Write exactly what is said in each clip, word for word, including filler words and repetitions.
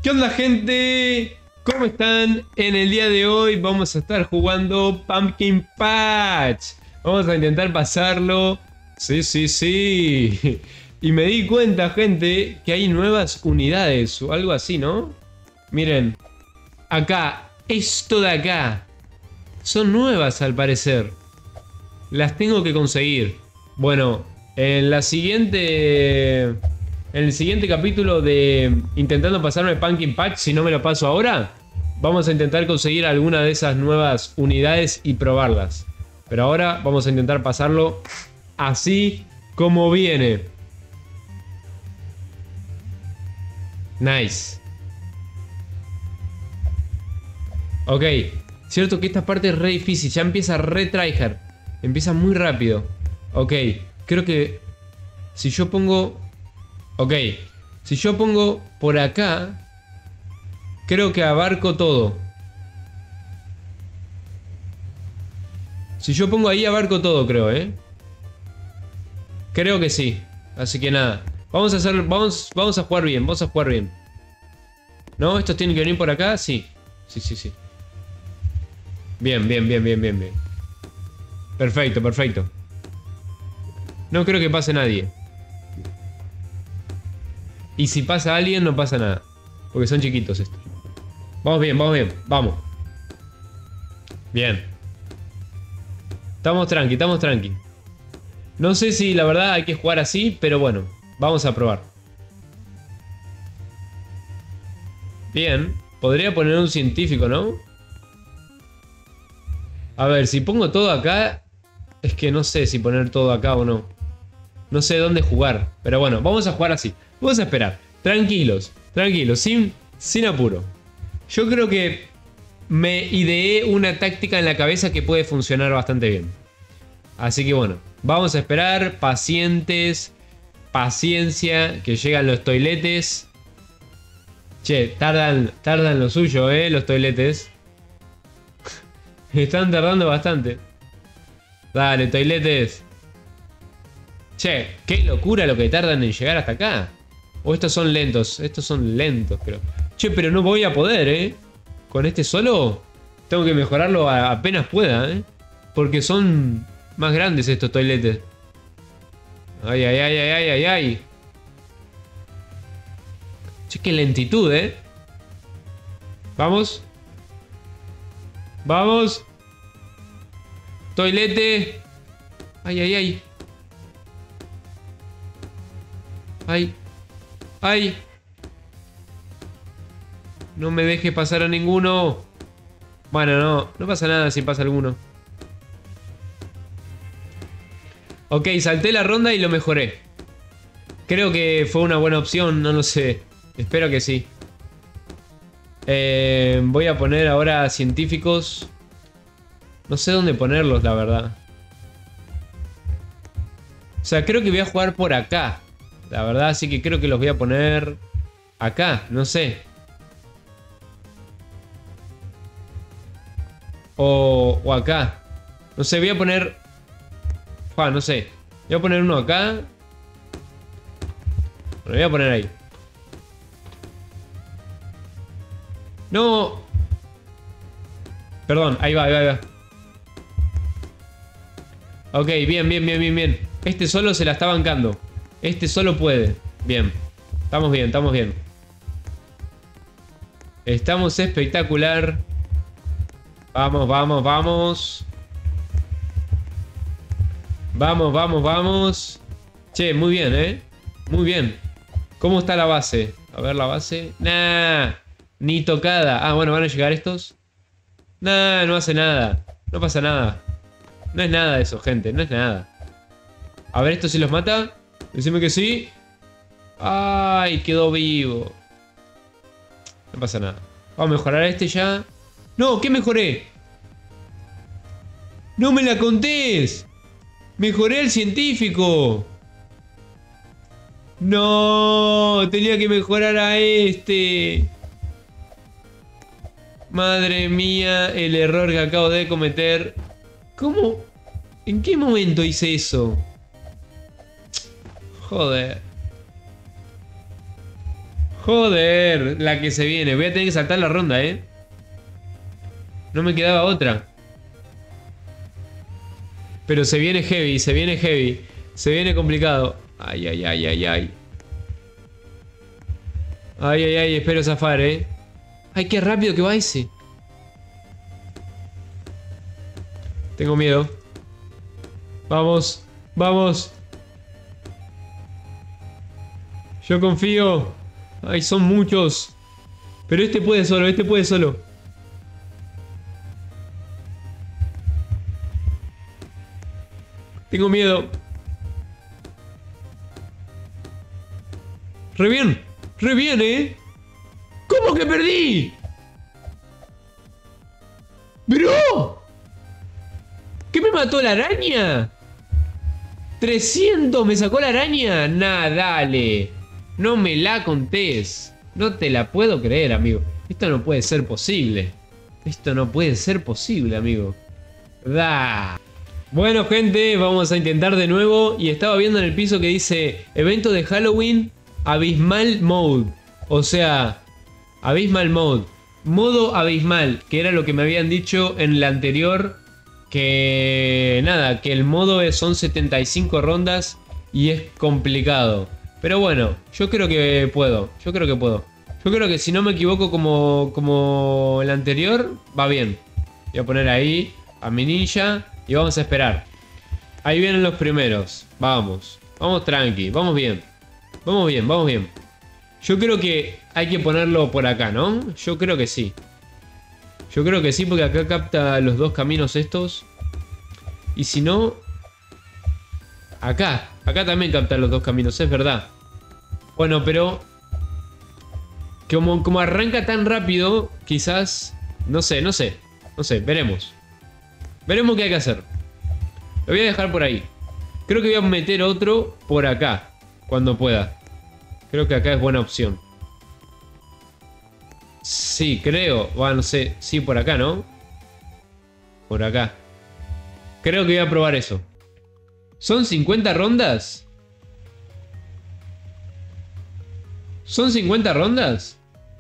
¿Qué onda, gente? ¿Cómo están? En el día de hoy vamos a estar jugando Pumpkin Patch. Vamos a intentar pasarlo. Sí, sí, sí. Y me di cuenta, gente, que hay nuevas unidades o algo así, ¿no? Miren. Acá. Esto de acá. Son nuevas al parecer. Las tengo que conseguir. Bueno, en la siguiente... En el siguiente capítulo de intentando pasarme Pumpkin Patch, si no me lo paso ahora, vamos a intentar conseguir alguna de esas nuevas unidades y probarlas. Pero ahora vamos a intentar pasarlo así como viene. Nice. Ok, cierto que esta parte es re difícil, ya empieza re tryhard. Empieza muy rápido. Ok, creo que si yo pongo... Ok, si yo pongo por acá, creo que abarco todo. Si yo pongo ahí, abarco todo, creo, ¿eh? Creo que sí. Así que nada. Vamos a hacer. Vamos, vamos a jugar bien. Vamos a jugar bien. ¿No? ¿Estos tienen que venir por acá? Sí. Sí, sí, sí. Bien, bien, bien, bien, bien, bien. Perfecto, perfecto. No creo que pase nadie. Y si pasa alguien, no pasa nada. Porque son chiquitos estos. Vamos bien, vamos bien. Vamos. Bien. Estamos tranqui, estamos tranqui. No sé si la verdad hay que jugar así, pero bueno. Vamos a probar. Bien. Podría poner un científico, ¿no? A ver, si pongo todo acá... Es que no sé si poner todo acá o no. No sé dónde jugar. Pero bueno, vamos a jugar así. Vamos a esperar. Tranquilos. Tranquilos. Sin, sin apuro. Yo creo que me ideé una táctica en la cabeza que puede funcionar bastante bien. Así que bueno. Vamos a esperar. Pacientes. Paciencia. Que llegan los toiletes. Che, tardan, tardan lo suyo, eh. Los toiletes. Están tardando bastante. Dale, toiletes. Che, qué locura lo que tardan en llegar hasta acá. O estos son lentos. Estos son lentos, creo. Che, pero no voy a poder, ¿eh? Con este solo tengo que mejorarlo a, apenas pueda, ¿eh? Porque son más grandes estos toiletes. Ay, ay, ay, ay, ay, ay, ay. Che, qué lentitud, ¿eh? Vamos. Vamos. Toilete. Ay, ay, ay. Ay. Ay. No me deje pasar a ninguno. Bueno, no. No pasa nada si pasa alguno. Ok, salté la ronda y lo mejoré. Creo que fue una buena opción. No lo sé. Espero que sí. Eh, voy a poner ahora científicos. No sé dónde ponerlos, la verdad. O sea, creo que voy a jugar por acá. La verdad, así que creo que los voy a poner acá, no sé. O, o acá. No sé, voy a poner... Ah, no sé. Voy a poner uno acá. Lo voy a poner ahí. No. Perdón, ahí va, ahí va, ahí va. Ok, bien, bien, bien, bien, bien. Este solo se la está bancando. Este solo puede. Bien. Estamos bien, estamos bien. Estamos espectacular. Vamos, vamos, vamos. Vamos, vamos, vamos. Che, muy bien, ¿eh? Muy bien. ¿Cómo está la base? A ver la base. Nah. Ni tocada. Ah, bueno, van a llegar estos. Nah, no hace nada. No pasa nada. No es nada eso, gente. No es nada. A ver, esto si los mata. Decime que sí. Ay, quedó vivo. No pasa nada. Vamos a mejorar a este ya. No, ¿qué mejoré? No me la contés. Mejoré al científico. No, tenía que mejorar a este. Madre mía, el error que acabo de cometer. ¿Cómo? ¿En qué momento hice eso? Joder. Joder, la que se viene. Voy a tener que saltar la ronda, ¿eh? No me quedaba otra. Pero se viene heavy, se viene heavy. Se viene complicado. Ay, ay, ay, ay, ay. Ay, ay, ay, espero zafar, ¿eh? Ay, qué rápido que va ese. Tengo miedo. Vamos, vamos. Yo confío. Ay, son muchos. Pero este puede solo, este puede solo. Tengo miedo. Re bien, re bien, ¿eh? ¿Cómo que perdí? ¡Bro! ¿Qué me mató la araña? ¿trescientos me sacó la araña? Nah, dale. No me la contés. No te la puedo creer, amigo. Esto no puede ser posible. Esto no puede ser posible, amigo. Da. Bueno, gente, vamos a intentar de nuevo. Y estaba viendo en el piso que dice evento de Halloween Abismal Mode. O sea, Abismal Mode. Modo abismal, que era lo que me habían dicho en la anterior. Que nada, que el modo es, son setenta y cinco rondas y es complicado. Pero bueno, yo creo que puedo. Yo creo que puedo. Yo creo que si no me equivoco como, como el anterior, va bien. Voy a poner ahí a mi ninja y vamos a esperar. Ahí vienen los primeros. Vamos. Vamos tranqui. Vamos bien. Vamos bien, vamos bien. Yo creo que hay que ponerlo por acá, ¿no? Yo creo que sí. Yo creo que sí, porque acá capta los dos caminos estos. Y si no... Acá. Acá también capta los dos caminos, es verdad. Bueno, pero... Como, como arranca tan rápido, quizás... No sé, no sé. No sé, veremos. Veremos qué hay que hacer. Lo voy a dejar por ahí. Creo que voy a meter otro por acá. Cuando pueda. Creo que acá es buena opción. Sí, creo. Bueno, no sé. Sí, por acá, ¿no? Por acá. Creo que voy a probar eso. ¿Son cincuenta rondas? ¿Son cincuenta rondas?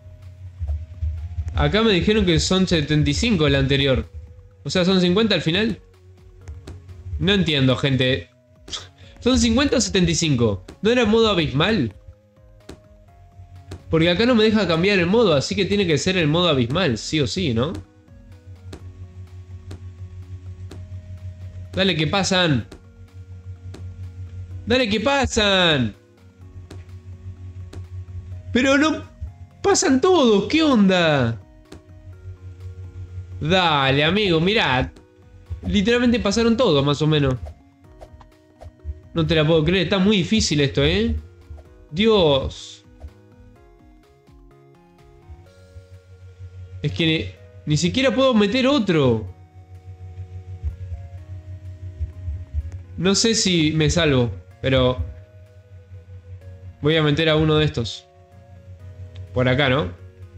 Acá me dijeron que son setenta y cinco la anterior. O sea, ¿son cincuenta al final? No entiendo, gente. ¿Son cincuenta o setenta y cinco? ¿No era modo abismal? Porque acá no me deja cambiar el modo, así que tiene que ser el modo abismal, sí o sí, ¿no? Dale, que pasan. Dale, que pasan. Pero no... Pasan todos, ¿qué onda? Dale, amigo, mirá. Literalmente pasaron todos, más o menos. No te la puedo creer, está muy difícil esto, ¿eh? Dios. Es que ni, ni siquiera puedo meter otro. No sé si me salvo, pero... Voy a meter a uno de estos. Por acá, ¿no?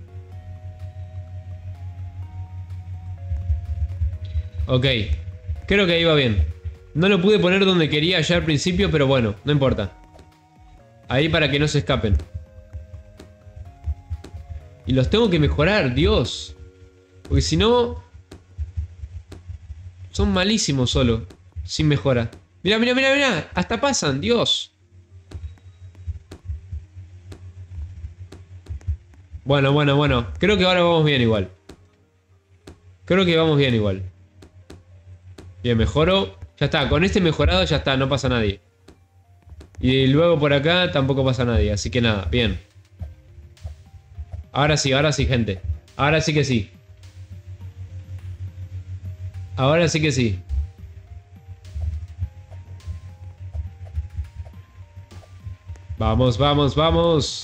Ok. Creo que ahí va bien. No lo pude poner donde quería ya al principio, pero bueno, no importa. Ahí para que no se escapen. Y los tengo que mejorar, Dios. Porque si no... Son malísimos solo. Sin mejora. Mira, mira, mira, mira. Hasta pasan, Dios. Bueno, bueno, bueno. Creo que ahora vamos bien igual. Creo que vamos bien igual. Bien, mejoro. Ya está, con este mejorado ya está, no pasa nadie. Y luego por acá tampoco pasa nadie, así que nada, bien. Ahora sí, ahora sí, gente. Ahora sí que sí. Ahora sí que sí. Vamos, vamos, vamos.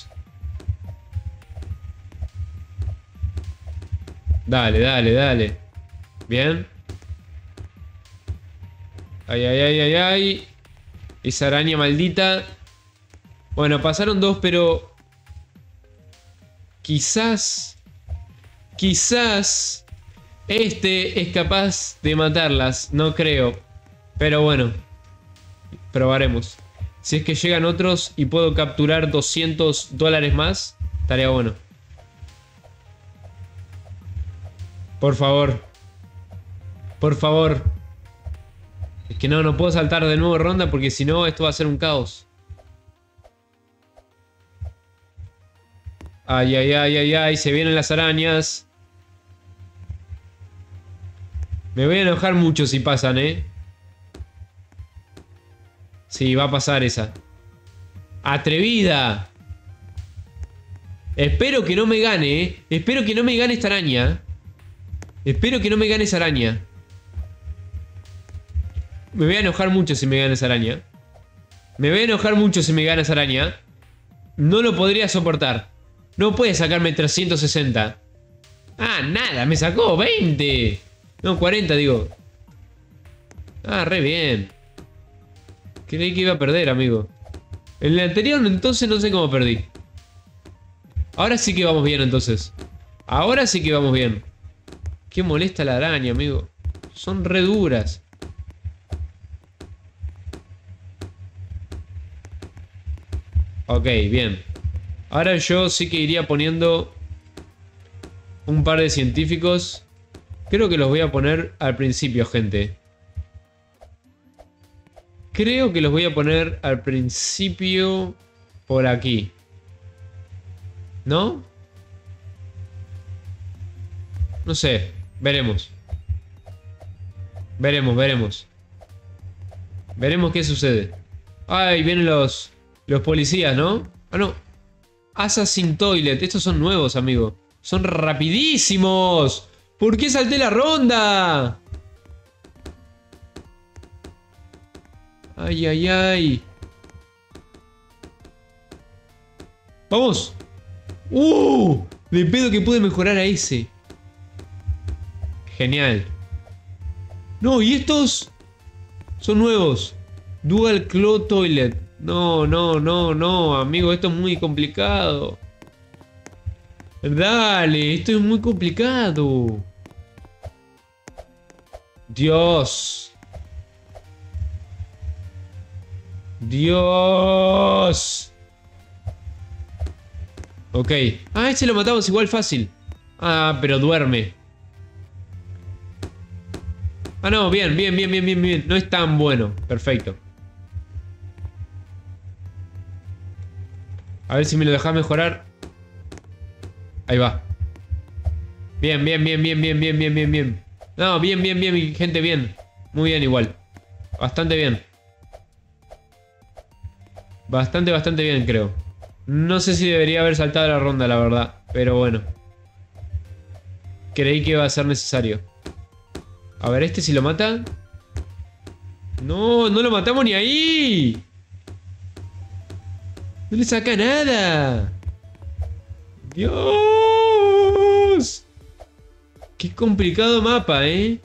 Dale, dale, dale. Bien. Ay, ay, ay, ay, ay. Esa araña maldita. Bueno, pasaron dos, pero... Quizás... Quizás... Este es capaz de matarlas. No creo. Pero bueno. Probaremos. Si es que llegan otros y puedo capturar doscientos dólares más. Estaría bueno. Por favor. Por favor. Es que no, no puedo saltar de nuevo ronda porque si no esto va a ser un caos. Ay, ay, ay, ay, ay. Se vienen las arañas. Me voy a enojar mucho si pasan, ¿eh? Sí, va a pasar esa. ¡Atrevida! Espero que no me gane, ¿eh? Espero que no me gane esta araña. Espero que no me gane esa araña. Me voy a enojar mucho si me gana esa araña. Me voy a enojar mucho si me gana esa araña. No lo podría soportar. No puede sacarme trescientos sesenta. Ah, nada, me sacó veinte. No, cuarenta digo. Ah, re bien. Creí que iba a perder, amigo. En el anterior entonces no sé cómo perdí. Ahora sí que vamos bien entonces. Ahora sí que vamos bien. Qué molesta la araña, amigo. Son re duras. Ok, bien. Ahora yo sí que iría poniendo un par de científicos. Creo que los voy a poner al principio, gente. Creo que los voy a poner al principio por aquí. ¿No? No sé. Veremos. Veremos, veremos. Veremos qué sucede. Ay, vienen los, los policías, ¿no? Ah, no. Assassin Toilet. Estos son nuevos, amigo. Son rapidísimos. ¿Por qué salté la ronda? Ay, ay, ay. ¡Vamos! ¡Uh! De pedo que pude mejorar a ese. Genial. No, y estos son nuevos. Dual Claw Toilet. No, no, no, no, amigo. Esto es muy complicado. Dale, esto es muy complicado. Dios. Dios. Ok. Ah, ese lo matamos igual fácil. Ah, pero duerme. Ah, no, bien, bien, bien, bien, bien, bien. No es tan bueno. Perfecto. A ver si me lo dejas mejorar. Ahí va. Bien, bien, bien, bien, bien, bien, bien, bien, bien. No, bien, bien, bien, gente, bien. Muy bien igual. Bastante bien. Bastante, bastante bien, creo. No sé si debería haber saltado la ronda, la verdad. Pero bueno. Creí que iba a ser necesario. A ver, este si lo mata. No, no lo matamos ni ahí. No le saca nada. Dios. Qué complicado mapa, ¿eh?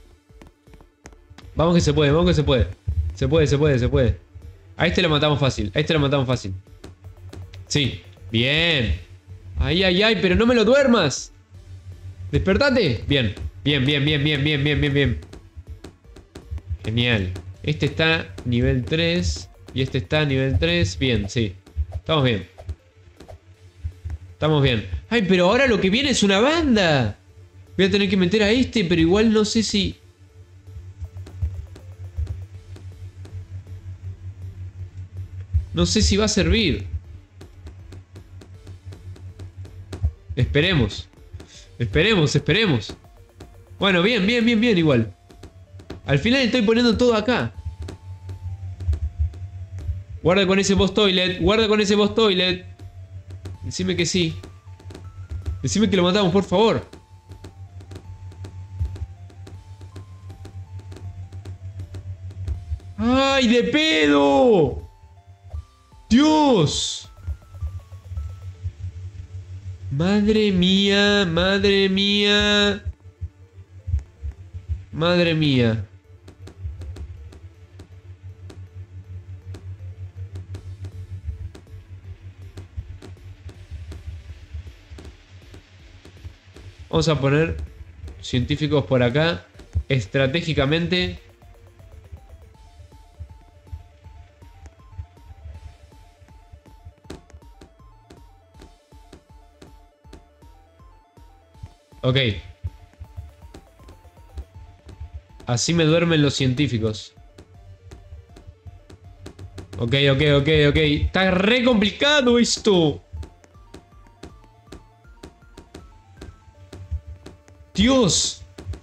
Vamos que se puede, vamos que se puede. Se puede, se puede, se puede. A este lo matamos fácil, a este lo matamos fácil. Sí, bien. Ay, ay, ay, pero no me lo duermas. Despertate. Bien, bien, bien, bien, bien, bien, bien, bien, bien. Genial. Este está nivel tres. Y este está nivel tres. Bien, sí. Estamos bien. Estamos bien. Ay, pero ahora lo que viene es una banda. Voy a tener que meter a este, pero igual no sé si... No sé si va a servir. Esperemos. Esperemos, esperemos. Bueno, bien, bien, bien, bien igual. Al final estoy poniendo todo acá. Guarda con ese boss toilet. Guarda con ese boss toilet. Decime que sí. Decime que lo matamos, por favor. ¡Ay, de pedo! ¡Dios! Madre mía, madre mía. Madre mía. Vamos a poner científicos por acá. Estratégicamente. Ok. Así me duermen los científicos. Ok, ok, ok, ok. Está re complicado esto. Dios.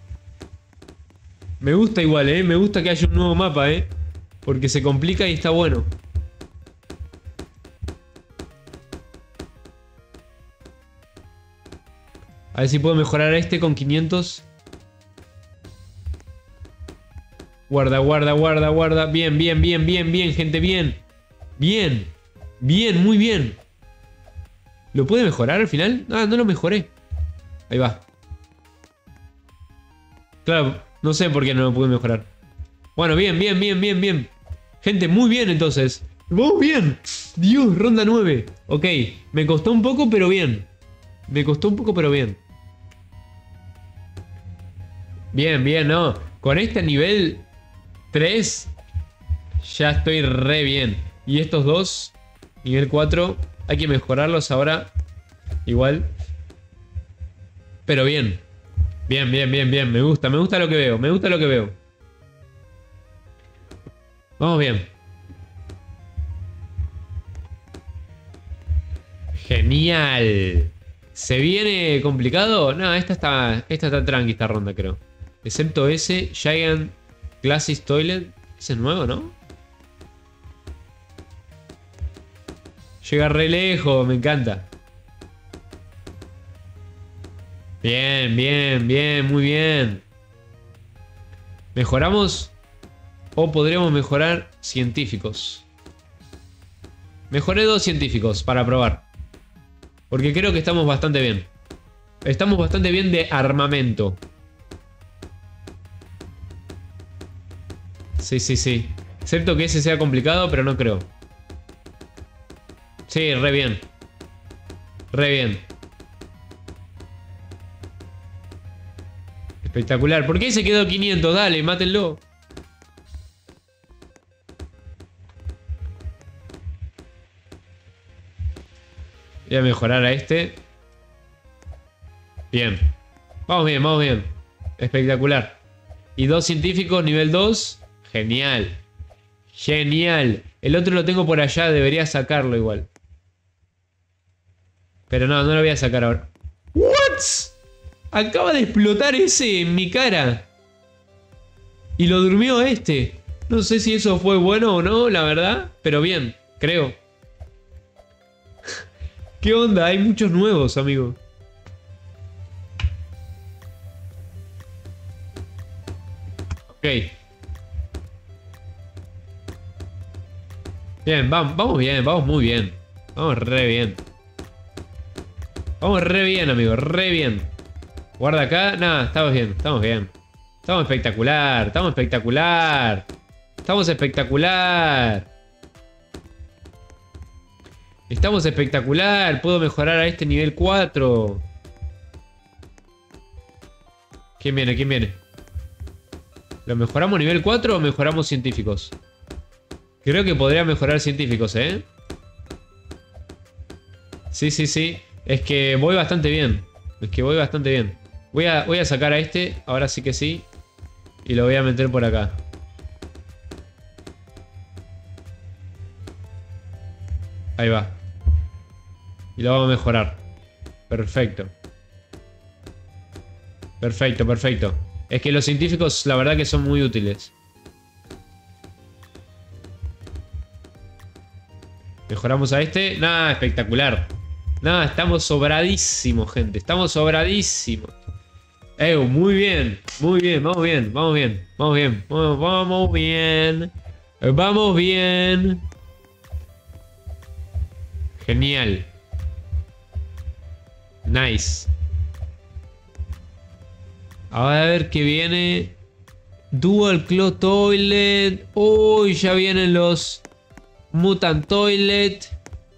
Me gusta igual, eh. Me gusta que haya un nuevo mapa, eh. Porque se complica y está bueno. A ver si puedo mejorar a este con quinientos. Guarda, guarda, guarda, guarda. Bien, bien, bien, bien, bien, gente, bien. Bien. Bien, muy bien. ¿Lo puede mejorar al final? Ah, no lo mejoré. Ahí va. Claro, no sé por qué no lo pude mejorar. Bueno, bien, bien, bien, bien, bien. Gente, muy bien entonces. ¡Vamos bien! Dios, ronda nueve. Ok, me costó un poco, pero bien. Me costó un poco, pero bien. Bien, bien, no. Con este nivel tres ya estoy re bien. Y estos dos, nivel cuatro, hay que mejorarlos ahora. Igual. Pero bien. Bien, bien, bien, bien. Me gusta, me gusta lo que veo. Me gusta lo que veo. Vamos bien. Genial. ¿Se viene complicado? No, esta está, esta está tranqui esta ronda, creo. Excepto ese, Giant Glasses Toilet. Ese es nuevo, ¿no? Llega re lejos, me encanta. Bien, bien, bien, muy bien. ¿Mejoramos? ¿O podríamos mejorar científicos? Mejoré dos científicos para probar. Porque creo que estamos bastante bien. Estamos bastante bien de armamento. Sí, sí, sí. Excepto que ese sea complicado, pero no creo. Sí, re bien. Re bien. Espectacular. ¿Por qué se quedó quinientos? Dale, mátenlo. Voy a mejorar a este. Bien. Vamos bien, vamos bien. Espectacular. Y dos científicos, nivel dos. Genial. Genial. El otro lo tengo por allá, debería sacarlo igual. Pero no, no lo voy a sacar ahora. ¿What? Acaba de explotar ese en mi cara. Y lo durmió este. No sé si eso fue bueno o no, la verdad. Pero bien, creo. ¿Qué onda? Hay muchos nuevos, amigo. Ok. Bien, vamos, vamos bien, vamos muy bien. Vamos re bien. Vamos re bien, amigo, re bien. Guarda acá. Nada, estamos bien, estamos bien. Estamos espectacular, estamos espectacular. Estamos espectacular. Estamos espectacular. Puedo mejorar a este nivel cuatro. ¿Quién viene? ¿Quién viene? ¿Lo mejoramos nivel cuatro o mejoramos científicos? Creo que podría mejorar científicos, ¿eh? Sí, sí, sí. Es que voy bastante bien. Es que voy bastante bien. Voy a, voy a sacar a este. Ahora sí que sí. Y lo voy a meter por acá. Ahí va. Y lo vamos a mejorar. Perfecto. Perfecto, perfecto. Es que los científicos la verdad que son muy útiles. Mejoramos a este. Nada, espectacular. Nada, estamos sobradísimos, gente. Estamos sobradísimos. Eh, muy bien. Muy bien, vamos bien, vamos bien. Vamos bien, vamos, vamos bien. Vamos bien. Genial. Nice. A ver qué viene. Dual Claw Toilet. Uy, ya vienen los Mutant Toilet.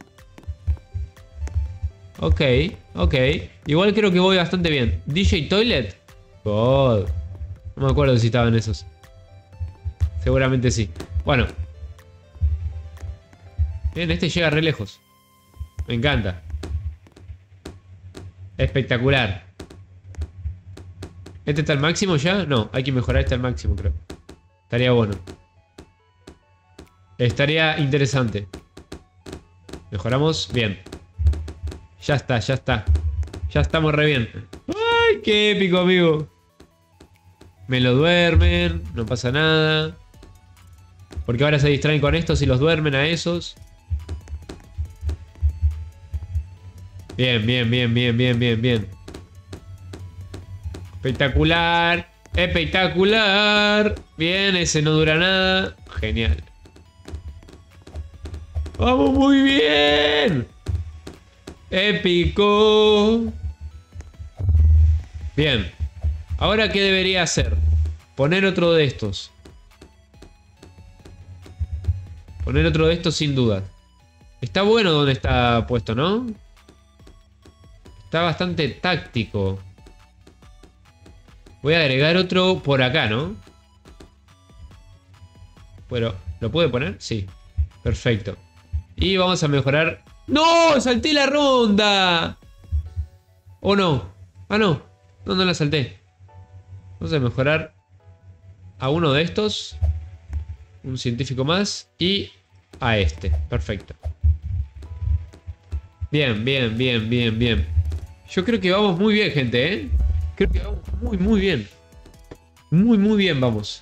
Ok, ok. Igual creo que voy bastante bien. D J Toilet. God. No me acuerdo si estaban esos. Seguramente sí. Bueno. Bien, este llega re lejos. Me encanta. Espectacular. ¿Este está al máximo ya? No, hay que mejorar este al máximo, creo. Estaría bueno. Estaría interesante. Mejoramos. Bien. Ya está, ya está. Ya estamos re bien. ¡Ay, qué épico, amigo! Me lo duermen. No pasa nada. Porque ahora se distraen con estos y los duermen a esos. Bien, bien, bien, bien, bien, bien, bien. Espectacular. Espectacular. Bien, ese no dura nada. Genial. ¡Vamos muy bien! Épico. Bien. Ahora, ¿qué debería hacer? Poner otro de estos. Poner otro de estos sin duda. Está bueno donde está puesto, ¿no? Está bastante táctico. Voy a agregar otro por acá, ¿no? Bueno, ¿lo puede poner? Sí. Perfecto. Y vamos a mejorar... ¡No! ¡Salté la ronda! ¿O no? Ah, no. No, no la salté. Vamos a mejorar a uno de estos. Un científico más. Y a este. Perfecto. Bien, bien, bien, bien, bien. Yo creo que vamos muy bien, gente, ¿eh? Creo que vamos muy, muy bien. Muy, muy bien vamos.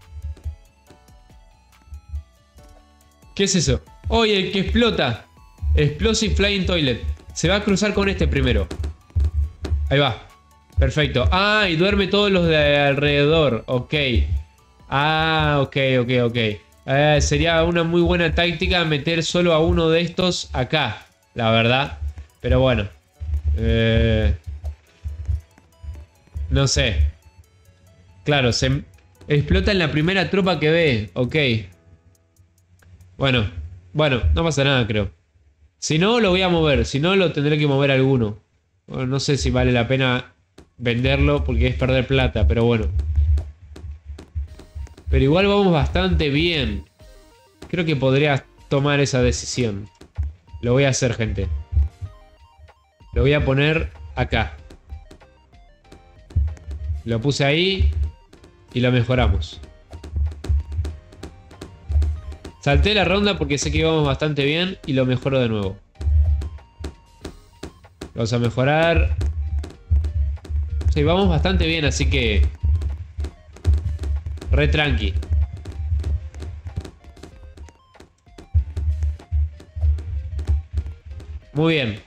¿Qué es eso? ¡Oye, el que explota! Explosive Flying Toilet. Se va a cruzar con este primero. Ahí va. Perfecto. Ah, y duerme todos los de alrededor. Ok. Ah, ok, ok, ok. Eh, sería una muy buena táctica meter solo a uno de estos acá. La verdad. Pero bueno. Eh... No sé. Claro, se explota en la primera tropa que ve. Ok. Bueno. Bueno, no pasa nada, creo. Si no, lo voy a mover. Si no, lo tendré que mover alguno. Bueno, no sé si vale la pena venderlo porque es perder plata, pero bueno. Pero igual vamos bastante bien. Creo que podría tomar esa decisión. Lo voy a hacer, gente. Lo voy a poner acá. Lo puse ahí y lo mejoramos. Salté la ronda porque sé que íbamos bastante bien y lo mejoro de nuevo. Vamos a mejorar. Sí, vamos bastante bien, así que... Re tranqui. Muy bien.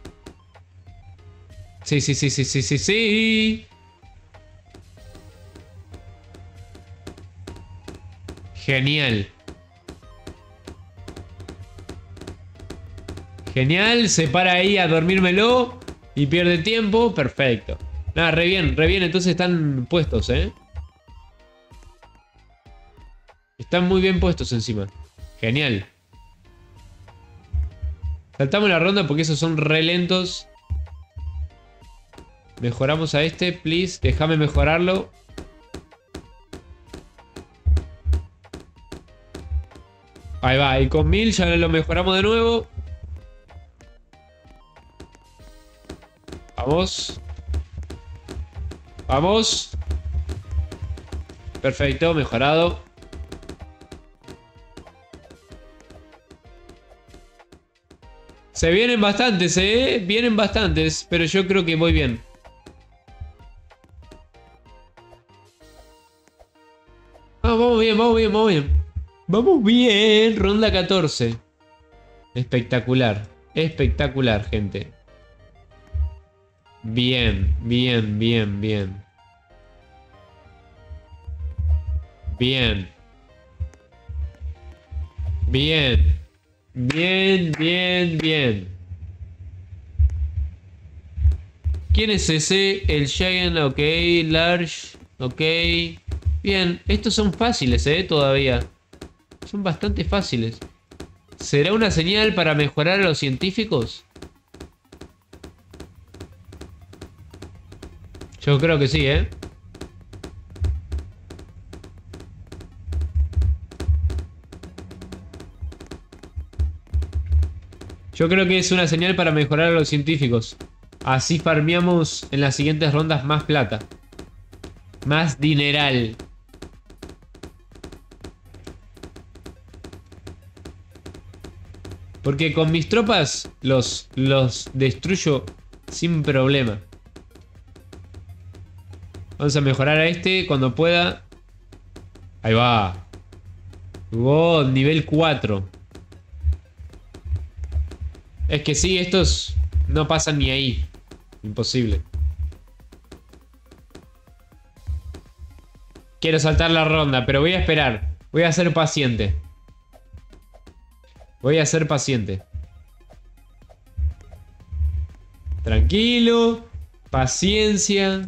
Sí, sí, sí, sí, sí, sí, sí. Genial. Genial, se para ahí a dormírmelo y pierde tiempo. Perfecto. Nada, re bien, re bien. Entonces están puestos, ¿eh? Están muy bien puestos encima. Genial. Saltamos la ronda porque esos son re lentos. Mejoramos a este, please. Déjame mejorarlo. Ahí va, y con mil ya lo mejoramos de nuevo. Vamos. Vamos. Perfecto, mejorado. Se vienen bastantes, eh. Vienen bastantes, pero yo creo que voy bien. Ah, vamos bien, vamos bien, vamos bien. Vamos bien, ronda catorce. Espectacular, espectacular, gente. Bien, bien, bien, bien. Bien. Bien. Bien, bien, bien. ¿Quién es ese? El Giant, ok. Large, ok. Bien, estos son fáciles, eh, todavía. Son bastante fáciles. ¿Será una señal para mejorar a los científicos? Yo creo que sí, ¿eh? Yo creo que es una señal para mejorar a los científicos. Así farmeamos en las siguientes rondas más plata. Más dineral. Porque con mis tropas los, los destruyo sin problema. Vamos a mejorar a este cuando pueda. Ahí va. Wow, nivel cuatro. Es que sí, estos no pasan ni ahí. Imposible. Quiero saltar la ronda, pero voy a esperar. Voy a ser paciente. Voy a ser paciente. Tranquilo. Paciencia.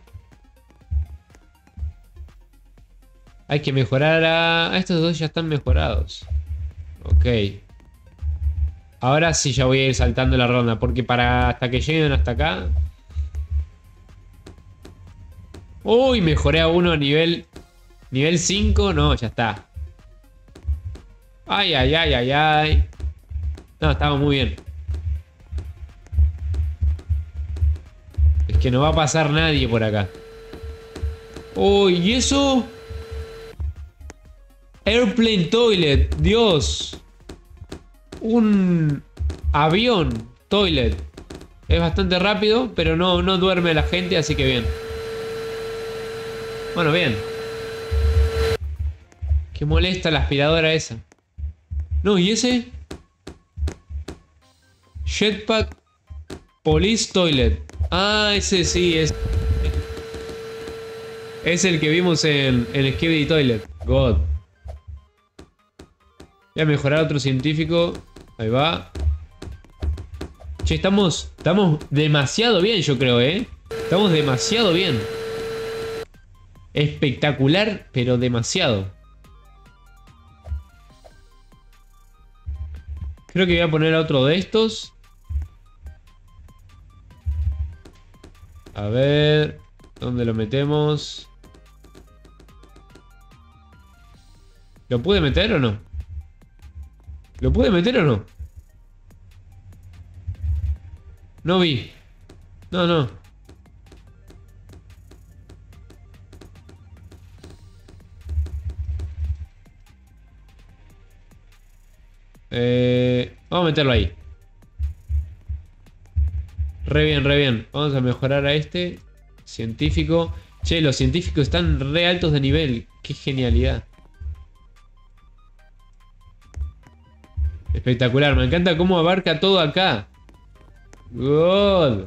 Hay que mejorar a... Estos dos ya están mejorados. Ok. Ahora sí ya voy a ir saltando la ronda. Porque para hasta que lleguen hasta acá... Uy, mejoré a uno a nivel... Nivel cinco. No, ya está. Ay, ay, ay, ay, ay. No, estamos muy bien. Es que no va a pasar nadie por acá. Uy, ¿y eso? Airplane Toilet. Dios. Un avión toilet. Es bastante rápido, pero no, no duerme a la gente, así que bien. Bueno, bien. Qué molesta la aspiradora esa. No, ¿y ese? Jetpack Police Toilet. Ah, ese sí, es... Es el que vimos en, en Skibidi Toilet. God. Voy a mejorar a otro científico. Ahí va. Che, estamos... Estamos demasiado bien, yo creo, ¿eh? Estamos demasiado bien. Espectacular, pero demasiado. Creo que voy a poner otro de estos. A ver... ¿Dónde lo metemos? ¿Lo pude meter o no? ¿Lo pude meter o no? No vi. No, no. Eh, vamos a meterlo ahí. Re bien, re bien. Vamos a mejorar a este. Científico. Che, los científicos están re altos de nivel. Qué genialidad. Espectacular. Me encanta cómo abarca todo acá. God.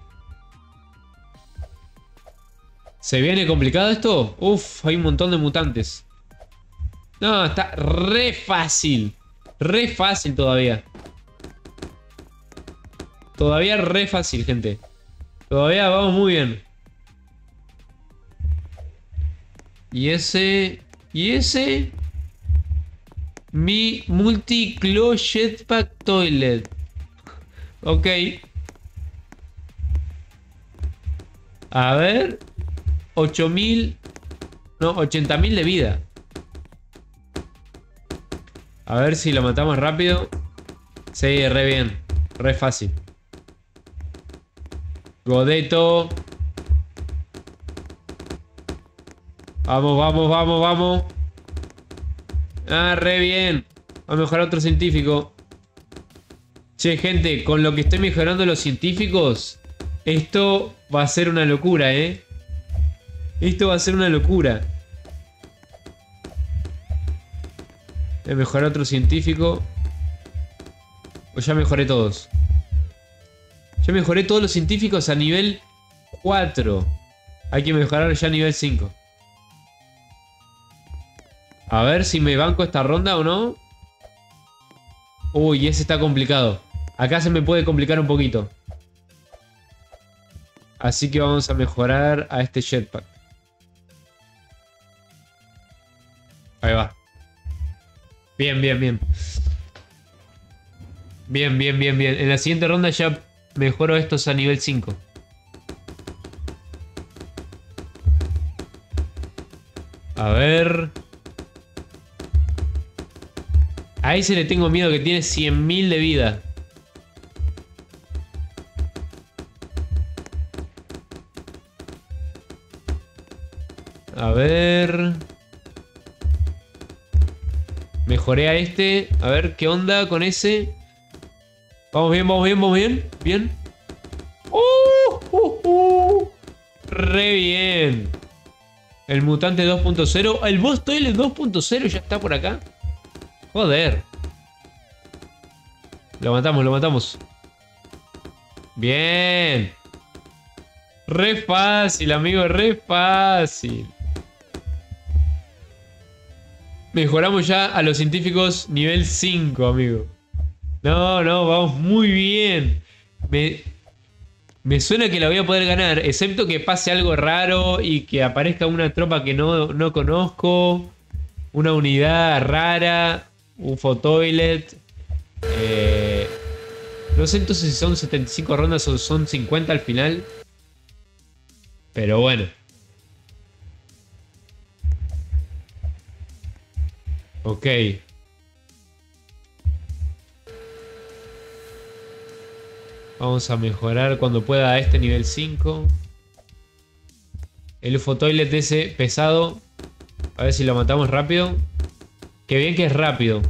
¿Se viene complicado esto? Uf, hay un montón de mutantes. No, está re fácil. Re fácil todavía. Todavía re fácil, gente. Todavía vamos muy bien. Y ese... Y ese... Mi multi-claw jetpack toilet. Ok. A ver... ocho mil... No, ochenta mil de vida. A ver si lo matamos rápido. Sí, re bien. Re fácil. Godeto. Vamos, vamos, vamos, vamos. Ah, re bien. Vamos a mejorar otro científico. Che, gente, con lo que estoy mejorando los científicos, esto va a ser una locura, ¿eh? Esto va a ser una locura. Voy a mejorar otro científico. O ya mejoré todos. Ya mejoré todos los científicos a nivel cuatro. Hay que mejorar ya a nivel cinco. A ver si me banco esta ronda o no. Uy, ese está complicado. Acá se me puede complicar un poquito. Así que vamos a mejorar a este jetpack. Ahí va. Bien, bien, bien. Bien, bien, bien, bien. En la siguiente ronda ya mejoro estos a nivel cinco. A ver... A ese le tengo miedo, que tiene cien mil de vida. A ver... Mejoré a este. A ver, ¿qué onda con ese? Vamos bien, vamos bien, vamos bien. Bien. ¡Uh! ¡Uh! ¡Uh! ¡Re bien! El mutante dos punto cero. El boss toilet dos punto cero ya está por acá. Joder. Lo matamos, lo matamos. Bien. Re fácil, amigo, re fácil. Mejoramos ya a los científicos nivel cinco, amigo. No, no, vamos muy bien. Me, me suena que la voy a poder ganar, excepto que pase algo raro y que aparezca una tropa que no, no conozco. Una unidad rara. Un fotoilet. Eh, no sé entonces si son setenta y cinco rondas o son cincuenta al final. Pero bueno. Ok. Vamos a mejorar cuando pueda a este nivel cinco. El fotoilet ese pesado. A ver si lo matamos rápido. Qué bien que es rápido.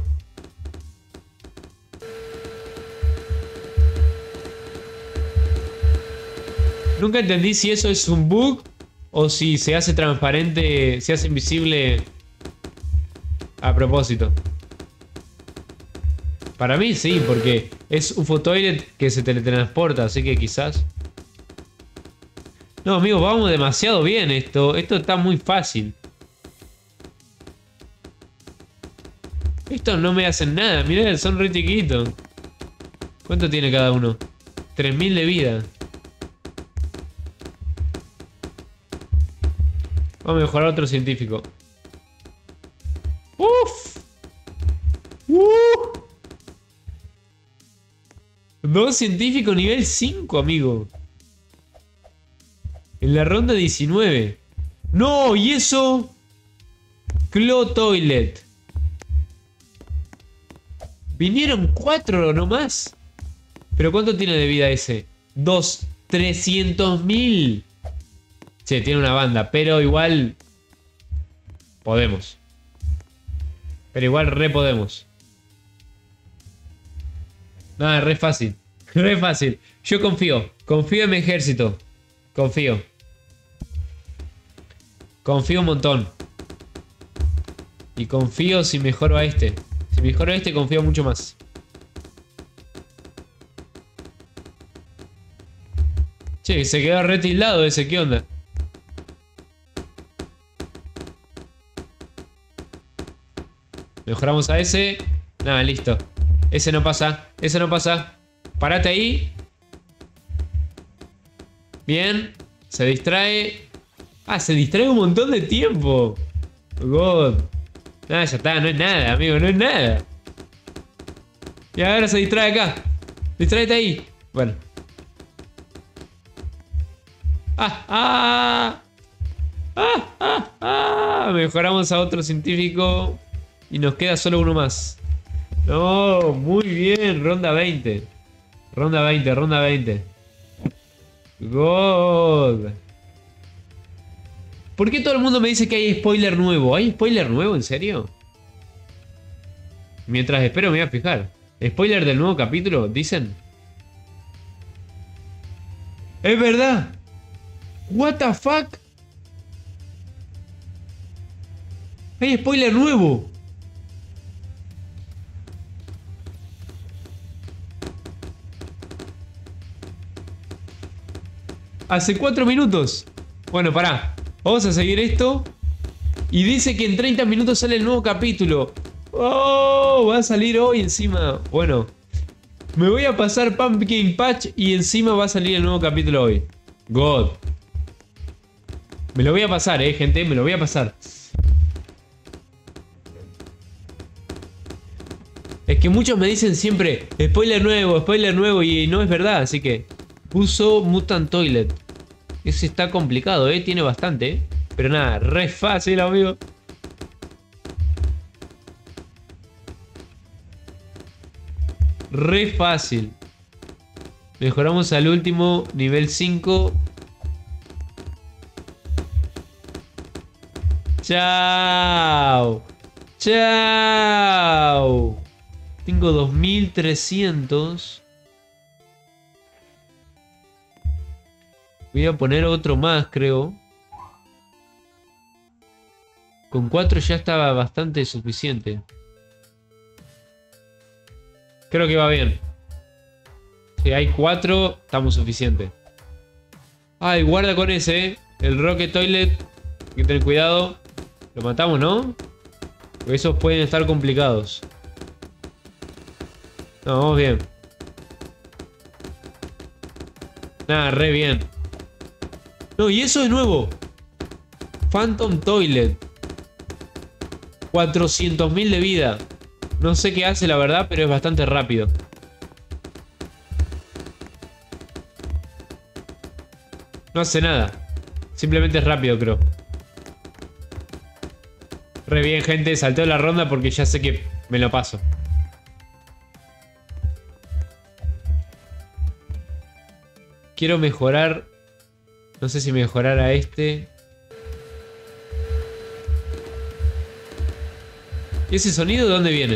Nunca entendí si eso es un bug o si se hace transparente, se hace invisible a propósito. Para mí sí, porque es un fotoilet que se teletransporta, así que quizás... No, amigos, vamos demasiado bien esto. Esto está muy fácil. Estos no me hacen nada. Mirá, son re chiquitos. ¿Cuánto tiene cada uno? tres mil de vida. Vamos a mejorar a otro científico. ¡Uf! ¡Uf! Dos científicos nivel cinco, amigo. En la ronda diecinueve. ¡No! ¿Y eso? Claw Toilet. Vinieron cuatro nomás. ¿Pero cuánto tiene de vida ese? Dos. trescientos mil. Che, tiene una banda, pero igual... Podemos. Pero igual re podemos. Nada, re fácil. Re fácil. Yo confío. Confío en mi ejército. Confío. Confío un montón. Y confío si mejoro a este. Si mejoro a este, confío mucho más. Che, se quedó re tildado ese. ¿Qué onda? Mejoramos a ese. Nada, listo. Ese no pasa. Ese no pasa. Parate ahí. Bien. Se distrae. Ah, se distrae un montón de tiempo. God. Ah, ya está. No es nada, amigo. No es nada. Y ahora se distrae acá. Distráete ahí. Bueno. Ah, ah. Ah, ah, ah. Mejoramos a otro científico. Y nos queda solo uno más. No, muy bien. Ronda veinte. Ronda veinte, ronda veinte. God. ¿Por qué todo el mundo me dice que hay spoiler nuevo? ¿Hay spoiler nuevo? ¿En serio? Mientras espero me voy a fijar. ¿Spoiler del nuevo capítulo? ¿Dicen? ¡Es verdad! ¿What the fuck? ¡Hay spoiler nuevo! Hace cuatro minutos. Bueno, pará. Vamos a seguir esto. Y dice que en treinta minutos sale el nuevo capítulo. ¡Oh! Va a salir hoy encima. Bueno. Me voy a pasar Pumpkin Patch y encima va a salir el nuevo capítulo hoy. God. Me lo voy a pasar, eh, gente. Me lo voy a pasar. Es que muchos me dicen siempre spoiler nuevo, spoiler nuevo. Y no es verdad, así que... Puso Mutant Toilet. Ese está complicado, eh. Tiene bastante, eh. Pero nada, re fácil, amigo. Re fácil. Mejoramos al último, nivel cinco. Chao. Chao. Tengo dos mil trescientos. Voy a poner otro más, creo. Con cuatro ya estaba bastante suficiente. Creo que va bien. Si hay cuatro, estamos suficientes. Ay, guarda con ese, ¿eh? El Rocket Toilet. Hay que tener cuidado. Lo matamos, ¿no? Porque esos pueden estar complicados. No, vamos bien. Nada, re bien. No, y eso de nuevo. Phantom Toilet. cuatrocientos mil de vida. No sé qué hace la verdad, pero es bastante rápido. No hace nada. Simplemente es rápido, creo. Re bien, gente. Salteo la ronda porque ya sé que me lo paso. Quiero mejorar. No sé si mejorar a este. ¿Y ese sonido de dónde viene?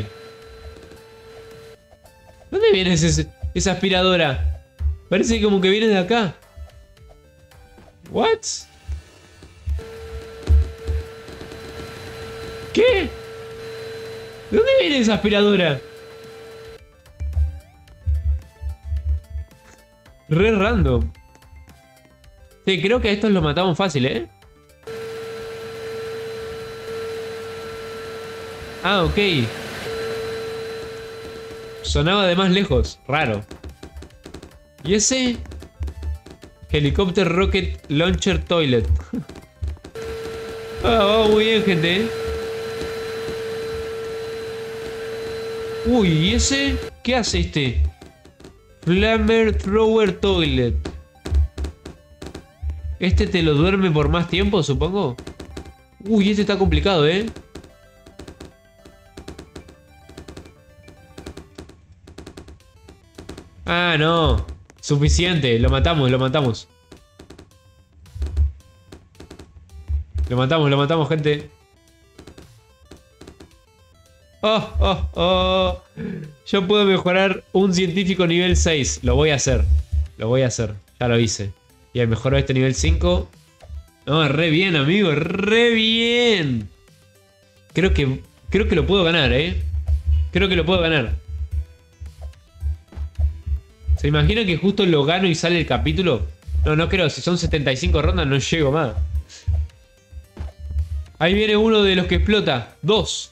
¿Dónde viene ese, esa aspiradora? Parece como que viene de acá. ¿What? ¿Qué? ¿De dónde viene esa aspiradora? Re random. Sí, creo que a estos los matamos fácil, ¿eh? Ah, ok. Sonaba de más lejos. Raro. ¿Y ese? Helicopter Rocket Launcher Toilet. Ah, vamos muy bien, gente. Uy, ¿y ese? ¿Qué hace este? Flamer Thrower Toilet. Este te lo duerme por más tiempo, supongo. Uy, este está complicado, ¿eh? Ah, no. Suficiente. Lo matamos, lo matamos. Lo matamos, lo matamos, gente. Oh, oh, oh. Yo puedo mejorar un científico nivel seis. Lo voy a hacer. Lo voy a hacer. Ya lo hice. Y mejoró este nivel cinco. No, re bien, amigo. Re bien. Creo que, creo que lo puedo ganar, ¿eh? Creo que lo puedo ganar. ¿Se imaginan que justo lo gano y sale el capítulo? No, no creo. Si son setenta y cinco rondas no llego más. Ahí viene uno de los que explota. Dos.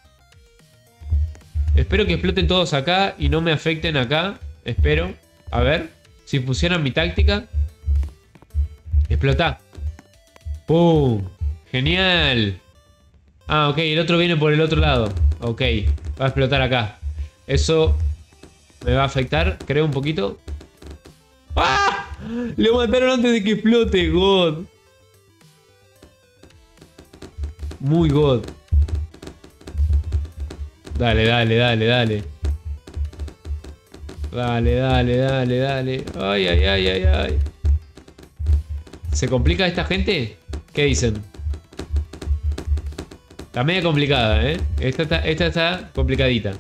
Espero que exploten todos acá y no me afecten acá. Espero. A ver. Si funciona mi táctica. Explota. ¡Pum! Genial. Ah, ok. El otro viene por el otro lado. Ok. Va a explotar acá. Eso me va a afectar, creo, un poquito. ¡Ah! Lo mataron antes de que explote. God. Muy God. Dale, dale, dale, dale. Dale, dale, dale, dale. Ay, ay, ay, ay, ay. ¿Se complica esta gente? ¿Qué dicen? Está media complicada, ¿eh? Esta está, esta está complicadita.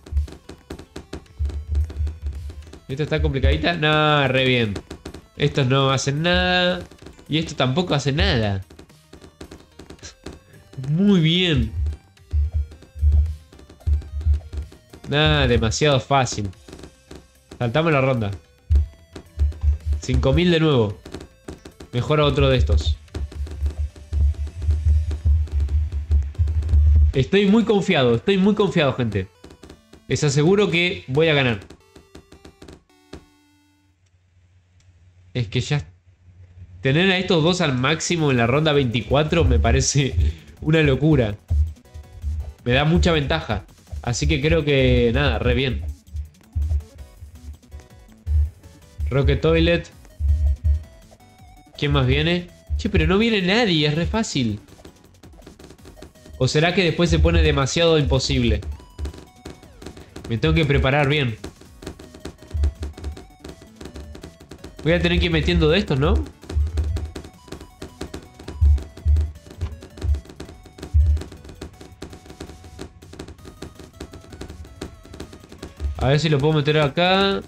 ¿Esta está complicadita? No, re bien. Estos no hacen nada. Y estos tampoco hacen nada. Muy bien. Nada, demasiado fácil. Saltamos la ronda. cinco mil de nuevo. Mejora otro de estos. Estoy muy confiado, estoy muy confiado, gente. Les aseguro que voy a ganar. Es que ya... Tener a estos dos al máximo en la ronda veinticuatro me parece una locura. Me da mucha ventaja. Así que creo que... Nada, re bien. Rocket Toilet. ¿Quién más viene? Che, pero no viene nadie, es re fácil. ¿O será que después se pone demasiado imposible? Me tengo que preparar bien. Voy a tener que ir metiendo de estos, ¿no? A ver si lo puedo meter acá.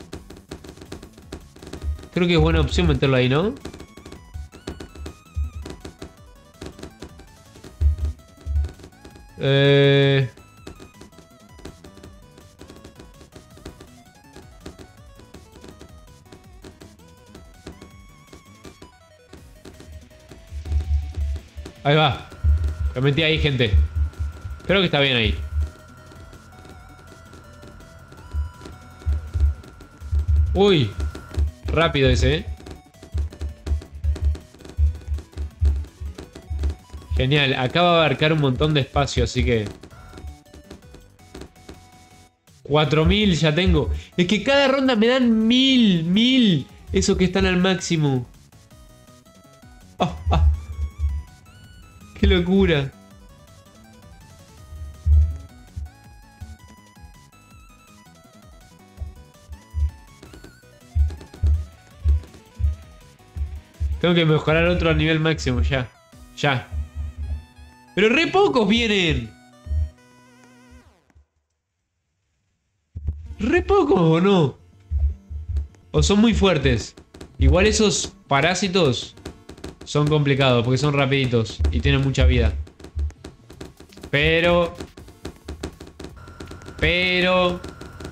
Creo que es buena opción meterlo ahí, ¿no? Eh... Ahí va. Lo metí ahí, gente. Creo que está bien ahí. Uy. Rápido ese, ¿eh? Genial. Acaba de abarcar un montón de espacio, así que... cuatro mil ya tengo. Es que cada ronda me dan mil, mil. Esos que están al máximo. Oh, oh. ¡Qué locura! Tengo que mejorar otro a nivel máximo, ya. Ya. ¡Pero re pocos vienen! ¿Re pocos o no? ¿O son muy fuertes? Igual esos parásitos son complicados porque son rapiditos y tienen mucha vida. Pero... Pero...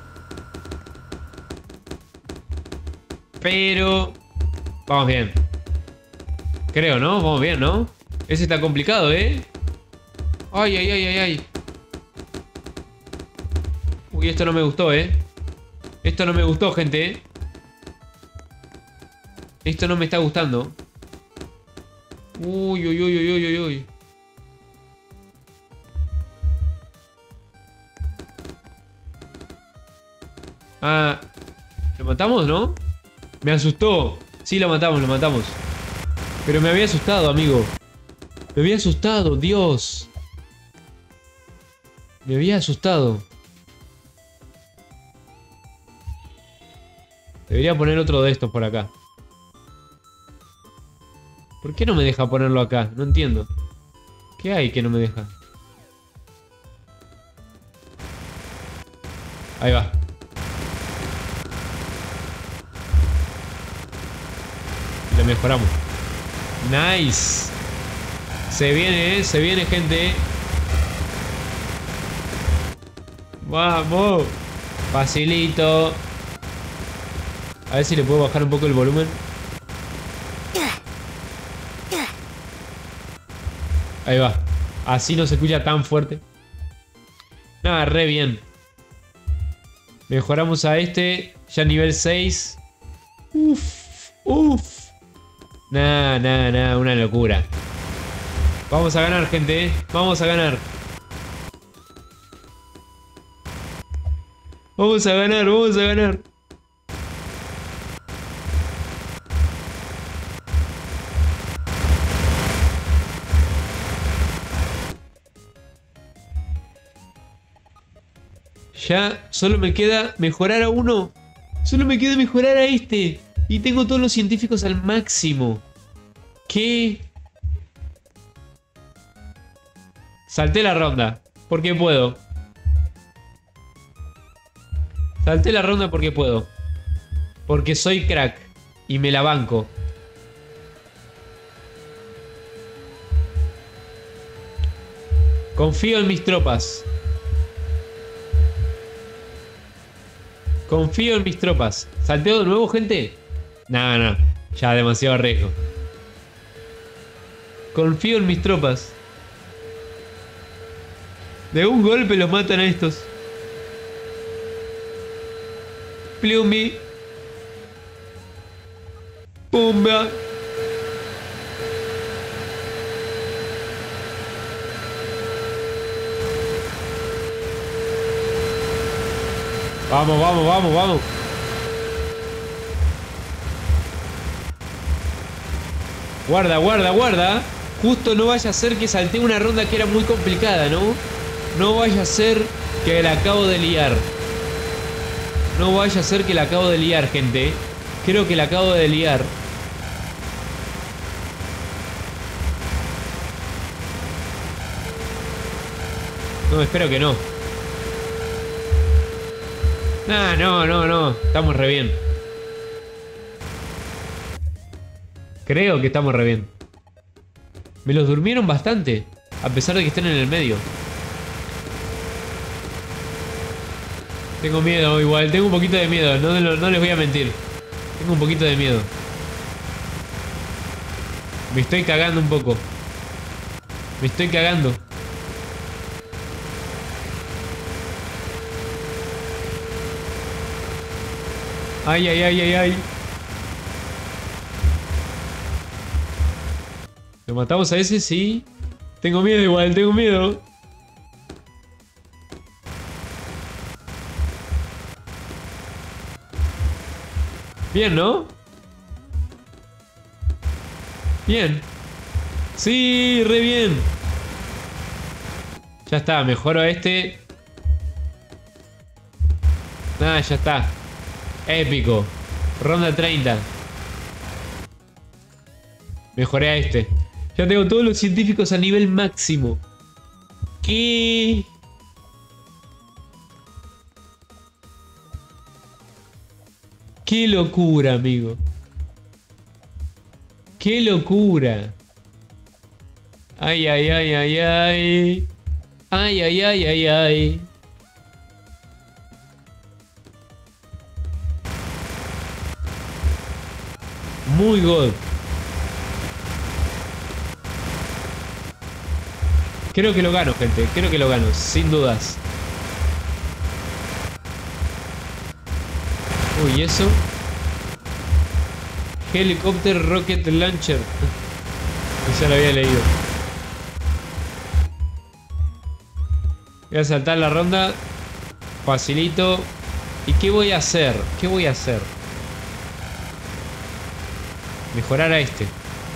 Pero... Vamos bien. Creo, ¿no? Vamos bien, ¿no? Ese está complicado, ¿eh? Ay, ay, ay, ay, ay. Uy, esto no me gustó, ¿eh? Esto no me gustó, gente, ¿eh? Esto no me está gustando. Uy, uy, uy, uy, uy, uy, uy. Ah, ¿lo matamos, no? Me asustó. Sí, lo matamos, lo matamos. Pero me había asustado, amigo. Me había asustado, Dios. Me había asustado. Debería poner otro de estos por acá. ¿Por qué no me deja ponerlo acá? No entiendo. ¿Qué hay que no me deja? Ahí va. Lo mejoramos. Nice. Se viene, ¿eh? Se viene, gente. Vamos. Facilito. A ver si le puedo bajar un poco el volumen. Ahí va. Así no se escucha tan fuerte. Nada, re bien. Mejoramos a este. Ya nivel seis. Uff. Uff. Nah, nah, nah. Una locura. Vamos a ganar, gente, ¿eh? Vamos a ganar. Vamos a ganar, vamos a ganar. Ya solo me queda mejorar a uno. Solo me queda mejorar a este. Y tengo todos los científicos al máximo. ¿Qué? Salté la ronda. Porque puedo. Salté la ronda porque puedo. Porque soy crack. Y me la banco. Confío en mis tropas. Confío en mis tropas. ¿Salteo de nuevo, gente? No, no. Ya demasiado riesgo. Confío en mis tropas. De un golpe los matan a estos. Plumi. Pumba. Vamos, vamos, vamos, vamos. Guarda, guarda, guarda. Justo no vaya a ser que salté una ronda que era muy complicada, ¿no? No vaya a ser que la acabo de liar. No vaya a ser que la acabo de liar, gente. Creo que la acabo de liar. No, espero que no. Nah, no, no, no. Estamos re bien. Creo que estamos re bien. Me los durmieron bastante. A pesar de que estén en el medio. Tengo miedo igual. Tengo un poquito de miedo. No, no les voy a mentir. Tengo un poquito de miedo. Me estoy cagando un poco. Me estoy cagando. Ay, ay, ay, ay, ay. ¿Lo matamos a ese? Sí. Tengo miedo igual, tengo miedo. Bien, ¿no? Bien. Sí, re bien. Ya está, mejoro a este. Nada, ya está. Épico. Ronda treinta. Mejoré a este. Ya tengo todos los científicos a nivel máximo. ¿Qué? Qué locura, amigo. Qué locura. Ay, ay, ay, ay, ay. Ay, ay, ay, ay, ay. Muy god. Creo que lo gano, gente. Creo que lo gano, sin dudas. Uy, eso. Helicopter Rocket Launcher. Ya lo había leído. Voy a saltar la ronda. Facilito. ¿Y qué voy a hacer? ¿Qué voy a hacer? Mejorar a este.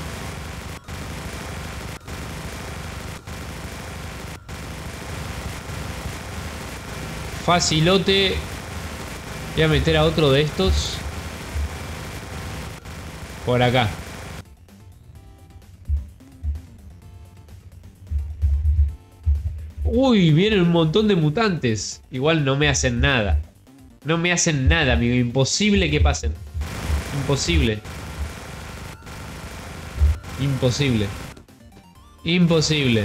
Facilote. Voy a meter a otro de estos. Por acá. Uy, vienen un montón de mutantes. Igual no me hacen nada. No me hacen nada, amigo. Imposible que pasen. Imposible. Imposible. Imposible.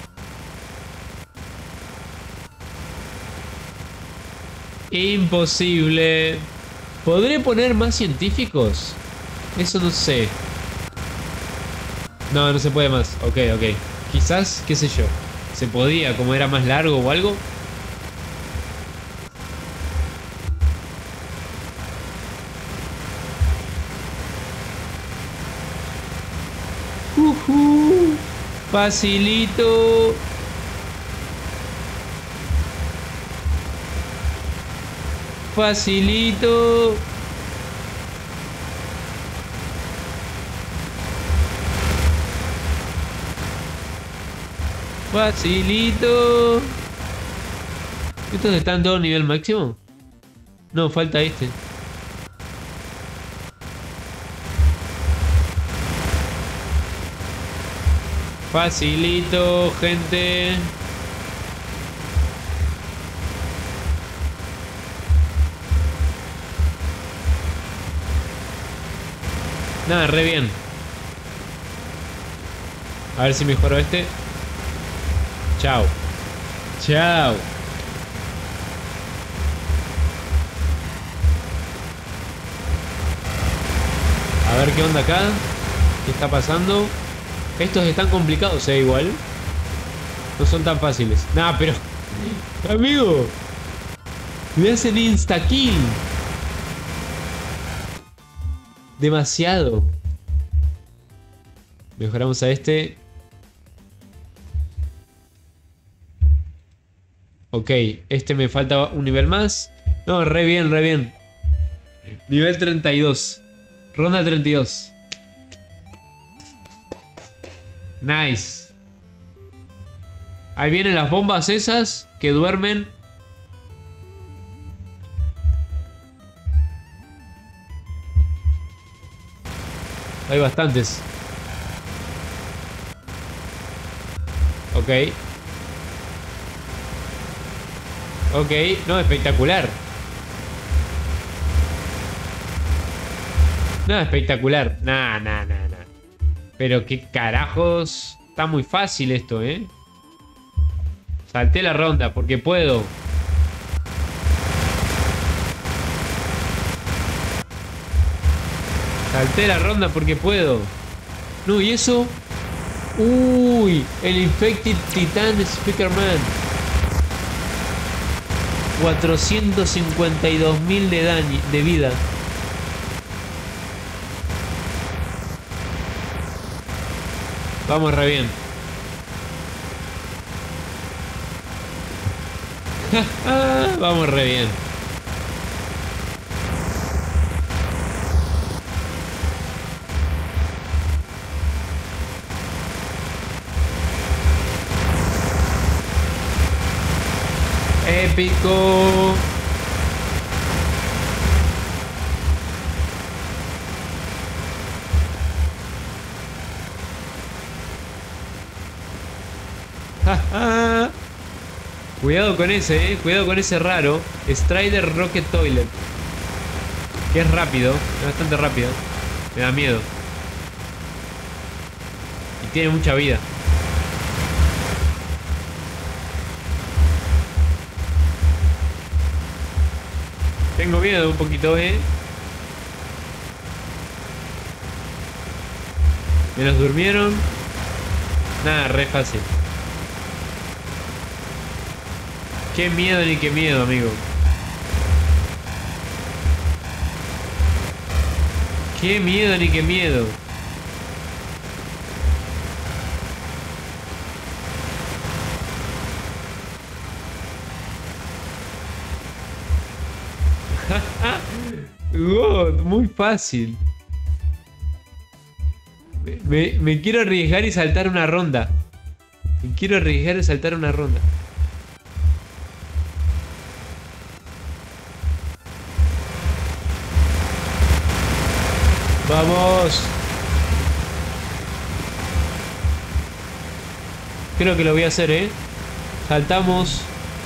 Imposible. ¿Podré poner más científicos? Eso no sé. No, no se puede más. Ok, ok. Quizás, qué sé yo. Se podía, como era más largo o algo. Uh-huh. Facilito. Facilito. Facilito. ¿Estos están todos a nivel máximo? No, falta este. Facilito, gente. Nada, re bien. A ver si mejoro este. Chao. Chao. A ver qué onda acá. ¿Qué está pasando? Estos están complicados, eh, igual. No son tan fáciles. Nah, pero... Amigo. Me hacen insta-kill. Demasiado. Mejoramos a este. Ok, este me falta un nivel más. No, re bien, re bien. Nivel treinta y dos. Ronda treinta y dos. Nice. Ahí vienen las bombas esas que duermen. Hay bastantes. Ok. Ok, no, espectacular. Nada espectacular. Nah, nah, nah, nah. Pero qué carajos. Está muy fácil esto, ¿eh? Salté la ronda porque puedo. Salté la ronda porque puedo. No, ¿y eso? Uy, el Infected Titan Speakerman. cuatrocientos cincuenta y dos mil de daño, de vida. Vamos re bien. Vamos re bien. Épico. Cuidado con ese, eh. Cuidado con ese raro. Strider Rocket Toilet. Que es rápido. Es bastante rápido. Me da miedo. Y tiene mucha vida. Tengo miedo un poquito, eh. Me los durmieron. Nada, re fácil. Qué miedo ni qué miedo, amigo. Qué miedo ni qué miedo. God, muy fácil. Me, me, me quiero arriesgar y saltar una ronda. Me quiero arriesgar y saltar una ronda. Vamos. Creo que lo voy a hacer, ¿eh? Saltamos.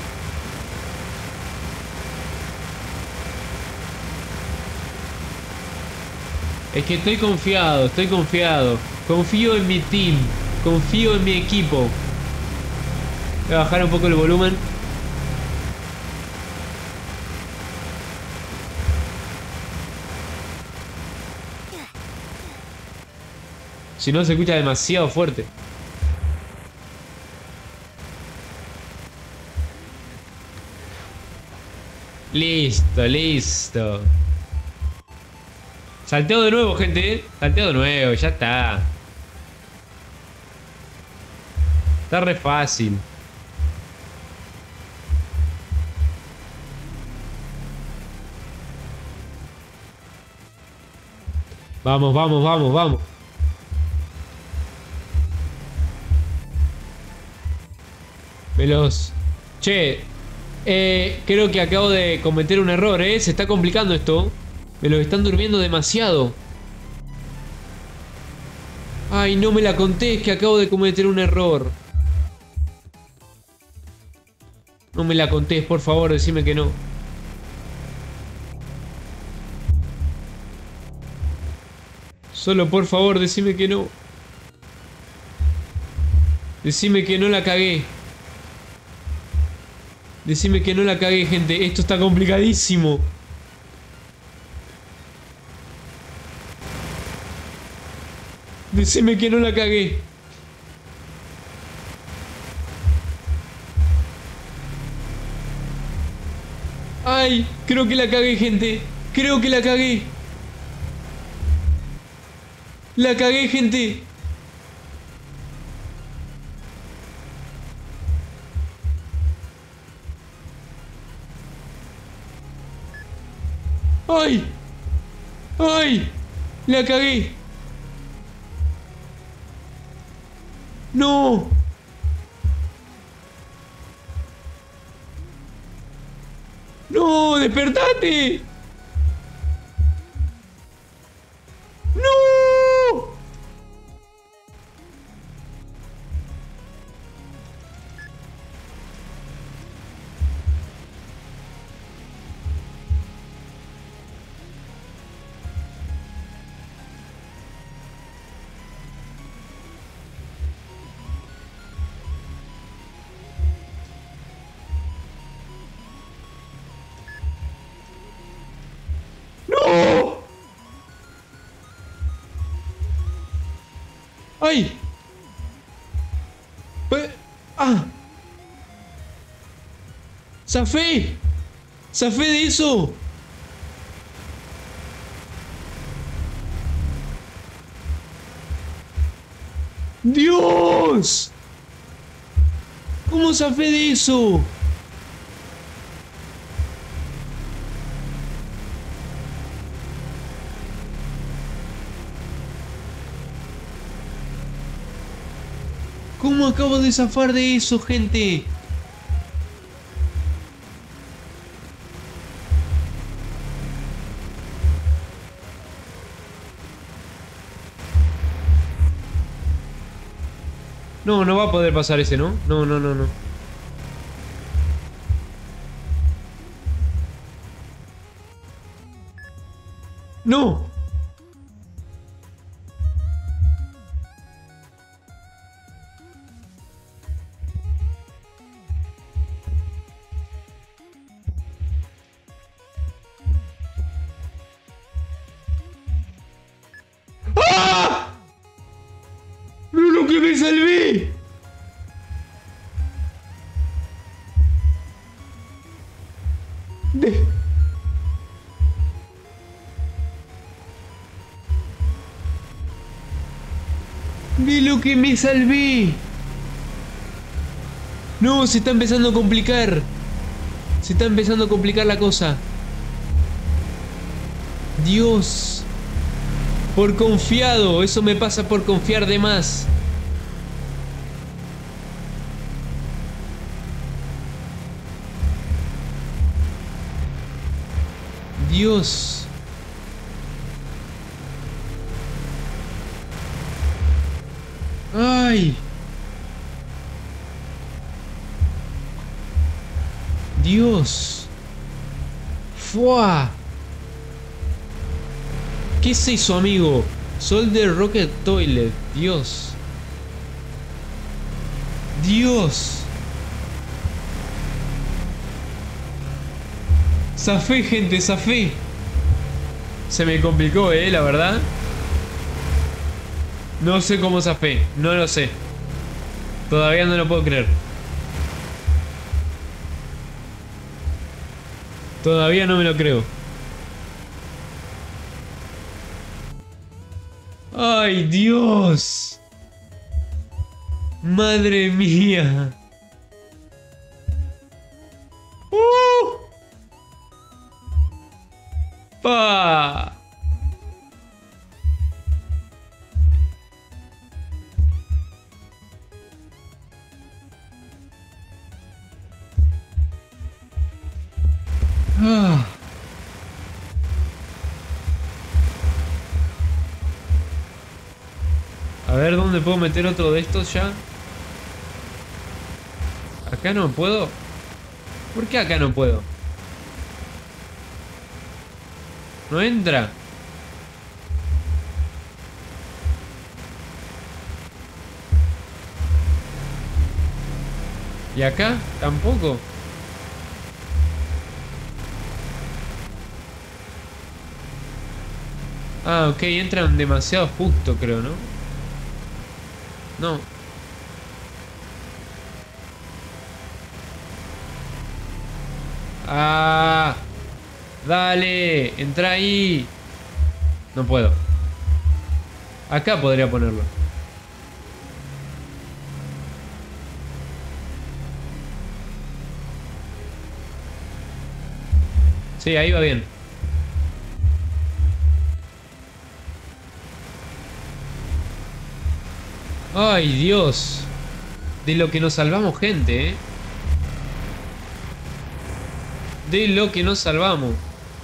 Es que estoy confiado, estoy confiado. Confío en mi team. Confío en mi equipo. Voy a bajar un poco el volumen. Si no, se escucha demasiado fuerte. Listo, listo. Salteo de nuevo, gente, ¿eh? Salteo de nuevo, ya está. Está re fácil. Vamos, vamos, vamos, vamos. Veloz. Che, eh, creo que acabo de cometer un error, ¿eh? Se está complicando esto. Me lo están durmiendo demasiado. Ay, no me la contés que acabo de cometer un error. No me la contés, por favor, decime que no. Solo por favor, decime que no. Decime que no la cagué. Decime que no la cagué, gente. Esto está complicadísimo. Decime que no la cagué. Ay, creo que la cagué, gente. Creo que la cagué. La cagué, gente. ¡Ay! ¡Ay! ¡La cagué! ¡No! ¡No! ¡Despertate! ¡No! ¡Ay! Pe- ¡Ah! ¡Zafé! ¡Zafé de eso! ¡Dios! ¿Cómo zafé de eso? ¿Cómo acabo de zafar de eso, gente? No, no va a poder pasar ese, ¿no? No, no, no, no. ¡No! ¡Ah! ¡No, lo que me salvé! De... de lo que me salvé. No, se está empezando a complicar. Se está empezando a complicar la cosa. Dios. Por confiado. Eso me pasa por confiar de más. Dios. Ay. Dios. Fua. ¿Qué es eso, amigo? Solder Rocket Toilet. Dios. Dios. Zafé, gente, zafé. Se me complicó, eh, la verdad. No sé cómo zafé. No lo sé. Todavía no lo puedo creer. Todavía no me lo creo. ¡Ay, Dios! ¡Madre mía! ¡Uh! ¡Pa! Ah. A ver, ¿dónde puedo meter otro de estos ya? ¿Acá no puedo? ¿Por qué acá no puedo? No entra. ¿Y acá? Tampoco. Ah, ok, entran demasiado justo, creo, ¿no? No. Ah, dale, entra ahí. No puedo. Acá podría ponerlo. Sí, ahí va bien. Ay, Dios. De lo que nos salvamos, gente, ¿eh? De lo que nos salvamos.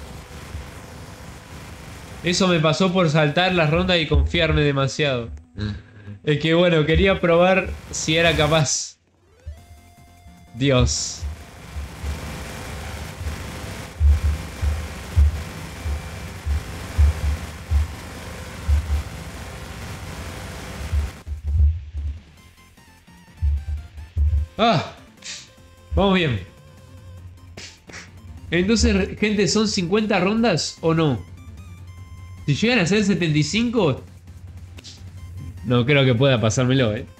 Eso me pasó por saltar las rondas y confiarme demasiado. Es que bueno, quería probar si era capaz. Dios. Ah, vamos bien. Entonces, gente, ¿son cincuenta rondas o no? Si llegan a ser setenta y cinco, No creo que pueda pasármelo, eh.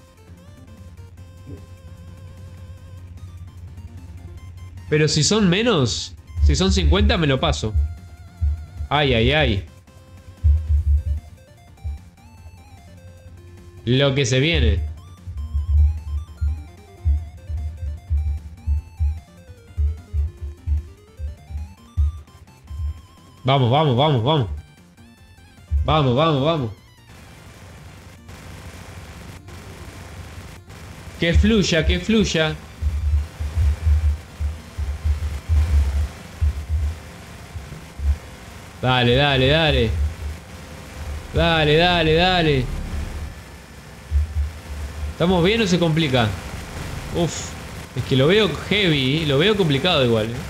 Pero si son menos, si son cincuenta me lo paso. Ay, ay, ay. Lo que se viene. Vamos, vamos, vamos, vamos. Vamos, vamos, vamos. Que fluya, que fluya. Dale, dale, dale. Dale, dale, dale. ¿Estamos bien o se complica? Uf. Es que lo veo heavy. Lo veo complicado igual. ¿eh?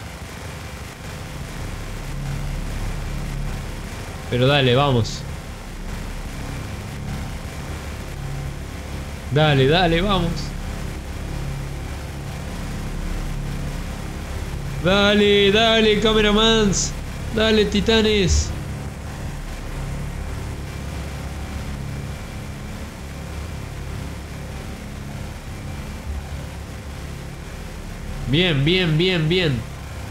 Pero dale, vamos. Dale, dale, vamos. Dale, dale, cameramans. Dale, titanes. Bien, bien, bien, bien.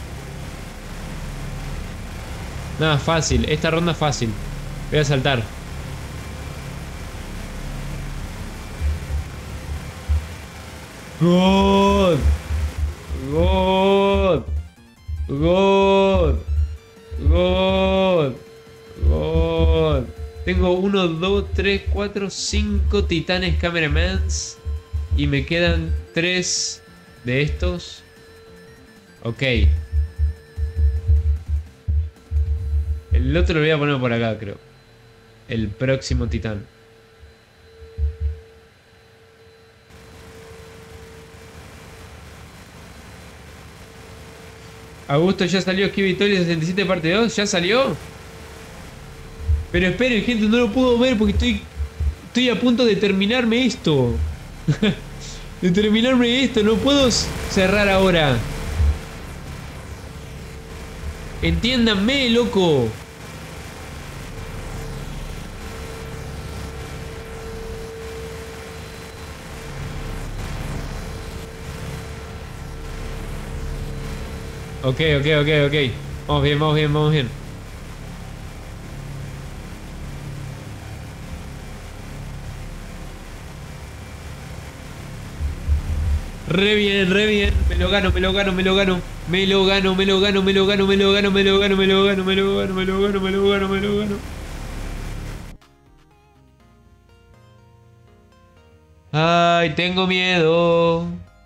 Nada, fácil. Esta ronda es fácil. Voy a saltar. God. God. God. God. God. Tengo uno, dos, tres, cuatro, cinco titanes cameramans. Y me quedan tres de estos. Ok. El otro lo voy a poner por acá, creo. El próximo titán. Augusto, ya salió Ski Victoria sesenta y siete parte dos. ¿Ya salió? Pero esperen, gente, no lo puedo ver porque estoy... Estoy a punto de terminarme esto. De terminarme esto. No puedo cerrar ahora. Entiéndanme, loco. Ok, ok, ok, ok. Vamos bien, vamos bien, vamos bien. Re bien, re bien. Me lo gano, me lo gano, me lo gano. Me lo gano, me lo gano, me lo gano, me lo gano, me lo gano, me lo gano, me lo gano, me lo gano, me lo gano, me lo gano. Ay, tengo miedo.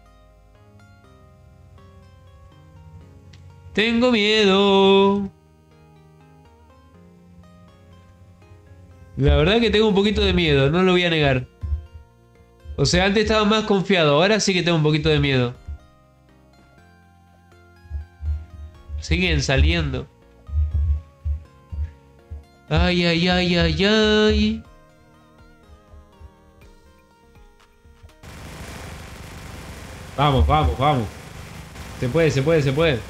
Tengo miedo. La verdad que tengo un poquito de miedo, no lo voy a negar. O sea, antes estaba más confiado, ahora sí que tengo un poquito de miedo. Siguen saliendo. Ay, ay, ay, ay, ay. Vamos, vamos, vamos. Se puede, se puede, se puede.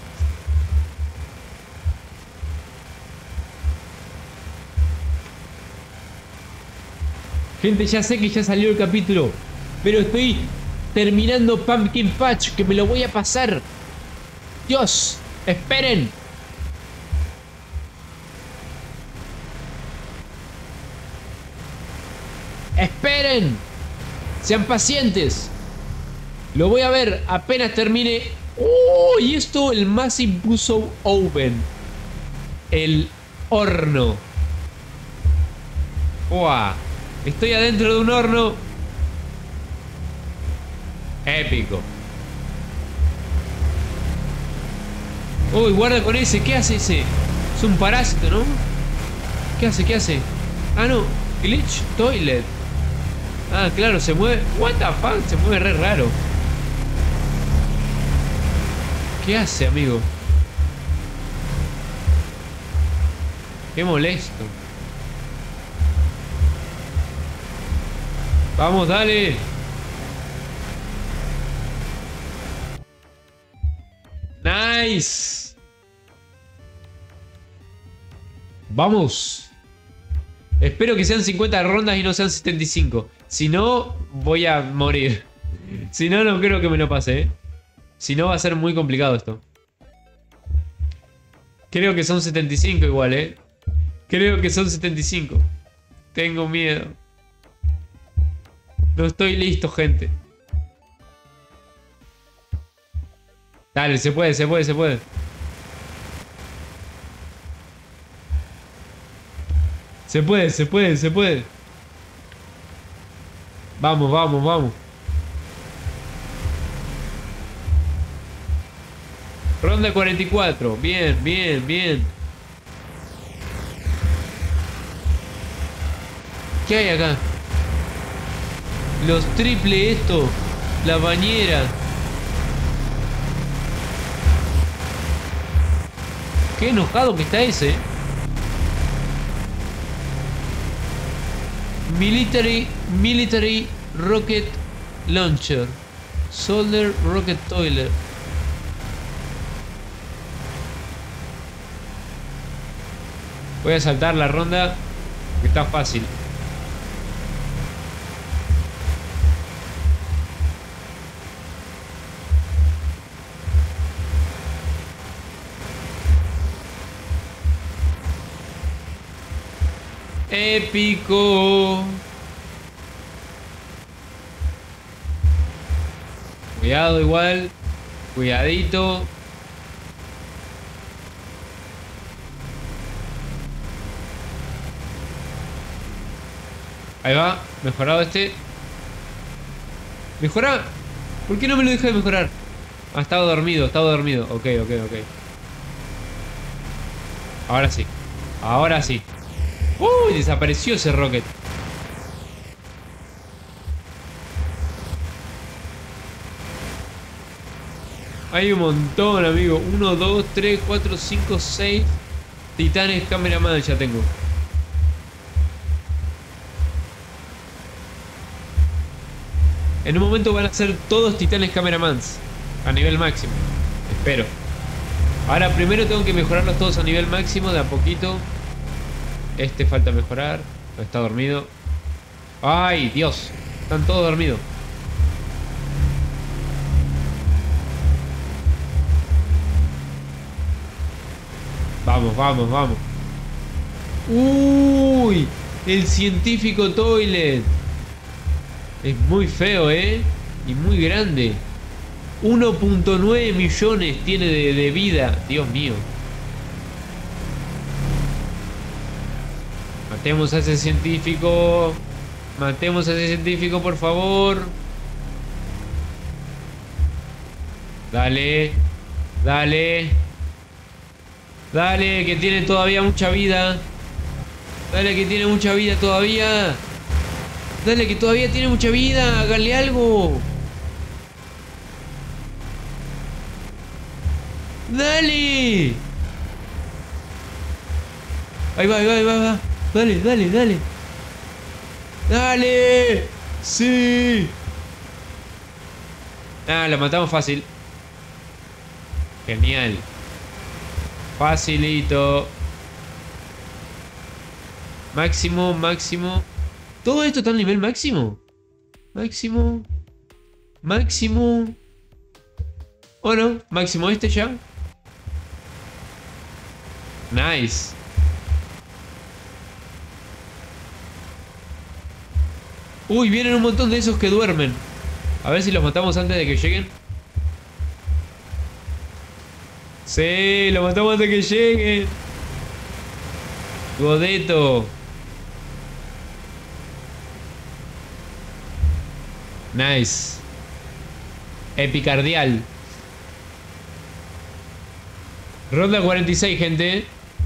Gente, ya sé que ya salió el capítulo, pero estoy terminando Pumpkin Patch, que me lo voy a pasar. Dios, esperen. Esperen. Sean pacientes. Lo voy a ver apenas termine. ¡Oh! Y esto, el Massive Buzo Oven. El horno. ¡Wow! Estoy adentro de un horno. Épico. Uy, guarda con ese. ¿Qué hace ese? Es un parásito, ¿no? ¿Qué hace? ¿Qué hace? Ah, no. Glitch Toilet. Ah, claro, se mueve. What the fuck? Se mueve re raro. ¿Qué hace, amigo? Qué molesto. Vamos, dale. Nice. Vamos. Espero que sean cincuenta rondas y no sean setenta y cinco. Si no, voy a morir. Si no, no creo que me lo pase, ¿eh? Si no, va a ser muy complicado esto. Creo que son setenta y cinco igual, ¿eh? Creo que son setenta y cinco. Tengo miedo. No estoy listo, gente. Dale, se puede, se puede, se puede. Se puede, se puede, se puede. Vamos, vamos, vamos. Ronda cuarenta y cuatro. Bien, bien, bien. ¿Qué hay acá? Los triple esto. La bañera. Qué enojado que está ese. Military, military rocket launcher. Soldier rocket toilet. Voy a saltar la ronda, que está fácil. Épico. Cuidado igual. Cuidadito. Ahí va. Mejorado este. ¡Mejora! ¿Por qué no me lo deja de mejorar? Ah, estaba dormido, estaba dormido. Ok, ok, ok. Ahora sí. Ahora sí. ¡Uy! Desapareció ese rocket. Hay un montón, amigo. uno, dos, tres, cuatro, cinco, seis titanes cameraman ya tengo. En un momento van a ser todos titanes cameramans. A nivel máximo. Espero. Ahora primero tengo que mejorarlos todos a nivel máximo de a poquito. Este falta mejorar. Está dormido. ¡Ay, Dios! Están todos dormidos. Vamos, vamos, vamos. ¡Uy! El científico toilet. Es muy feo, ¿eh? Y muy grande. uno punto nueve millones tiene de, de vida. Dios mío. Matemos a ese científico. Matemos a ese científico, por favor. Dale. Dale. Dale, que tiene todavía mucha vida. Dale, que tiene mucha vida todavía. Dale, que todavía tiene mucha vida. Hágale algo. Dale. Ahí va, ahí va, ahí va, ahí va. Dale, dale, dale. Dale. Sí. Ah, lo matamos fácil. Genial. Facilito. Máximo, máximo. ¿Todo esto está a nivel máximo? Máximo. Máximo. ¿O no? Máximo este ya. Nice. Uy, vienen un montón de esos que duermen. A ver si los matamos antes de que lleguen. Sí, los matamos antes de que lleguen. Godeto. Nice. Epicardial. Ronda cuarenta y seis, gente.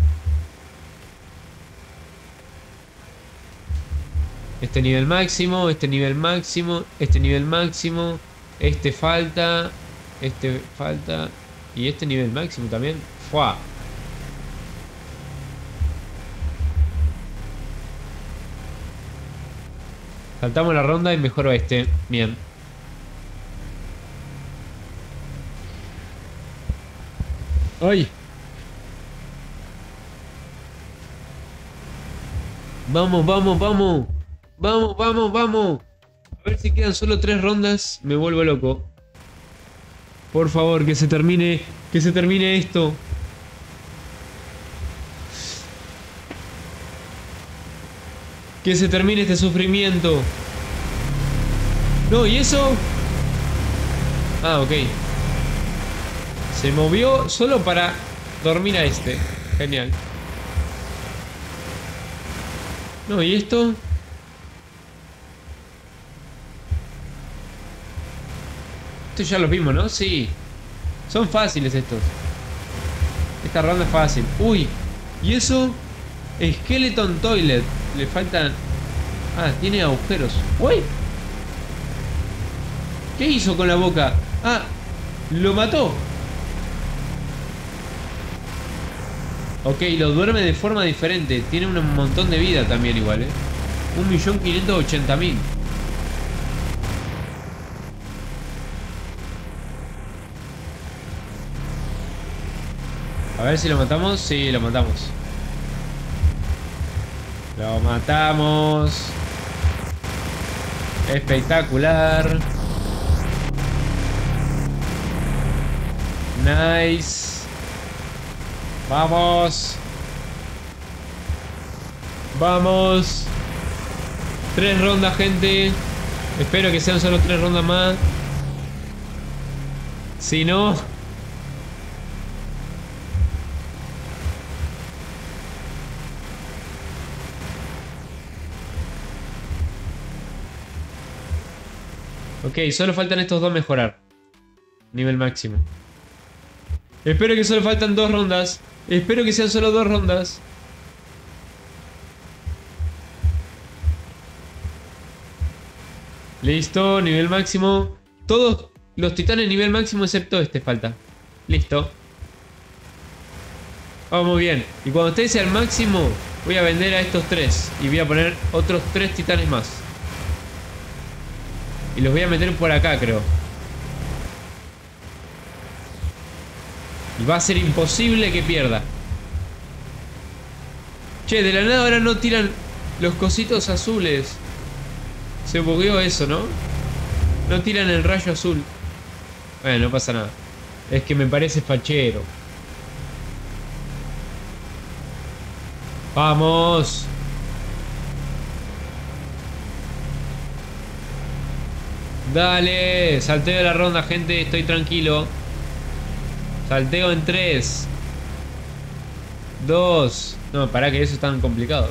Este nivel máximo, este nivel máximo, este nivel máximo, este falta, este falta y este nivel máximo también. ¡Fua! Saltamos la ronda y mejoro este. Bien. ¡Ay! Vamos, vamos, vamos. Vamos, vamos, vamos. A ver si quedan solo tres rondas. Me vuelvo loco. Por favor, que se termine. Que se termine esto. Que se termine este sufrimiento. No, ¿y eso? Ah, ok. Se movió solo para dormir a este. Genial. No, ¿y esto? Esto ya lo vimos, ¿no? Sí. Son fáciles estos. Esta ronda es fácil. Uy. ¿Y eso? Skeleton Toilet. Le faltan... Ah, tiene agujeros. ¡Uy! ¿Qué hizo con la boca? Ah, lo mató. Ok, lo duerme de forma diferente. Tiene un montón de vida también igual, ¿eh? un millón quinientos ochenta mil. A ver si lo matamos. Sí, lo matamos. Lo matamos. Espectacular. Nice. Vamos. Vamos. Tres rondas, gente. Espero que sean solo tres rondas más. Si no... Ok, solo faltan estos dos mejorar. Nivel máximo. Espero que solo faltan dos rondas. Espero que sean solo dos rondas. Listo, nivel máximo. Todos los titanes nivel máximo excepto este falta. Listo. Vamos muy bien. Y cuando esté ese al máximo, voy a vender a estos tres. Y voy a poner otros tres titanes más. Y los voy a meter por acá, creo. Y va a ser imposible que pierda. Che, de la nada ahora no tiran los cositos azules. Se bugueó eso, ¿no? No tiran el rayo azul. Bueno, no pasa nada. Es que me parece fachero. ¡Vamos! Dale, salteo la ronda, gente, estoy tranquilo. Salteo en tres dos. No, para que esos están complicados.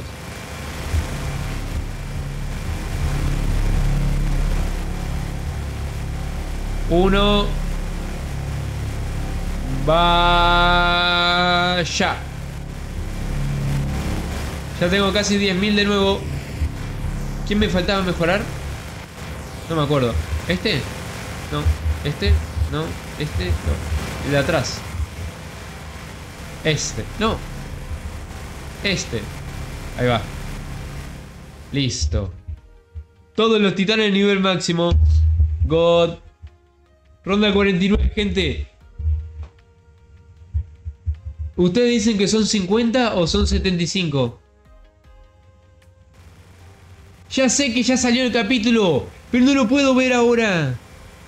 uno. Vaya. Ya tengo casi diez mil de nuevo. ¿Quién me faltaba mejorar? No me acuerdo. ¿Este? No. ¿Este? No. ¿Este? No. El de atrás. Este. No. Este. Ahí va. Listo. Todos los titanes nivel máximo. God. Ronda cuarenta y nueve, gente. ¿Ustedes dicen que son cincuenta o son setenta y cinco? Ya sé que ya salió el capítulo, pero no lo puedo ver ahora.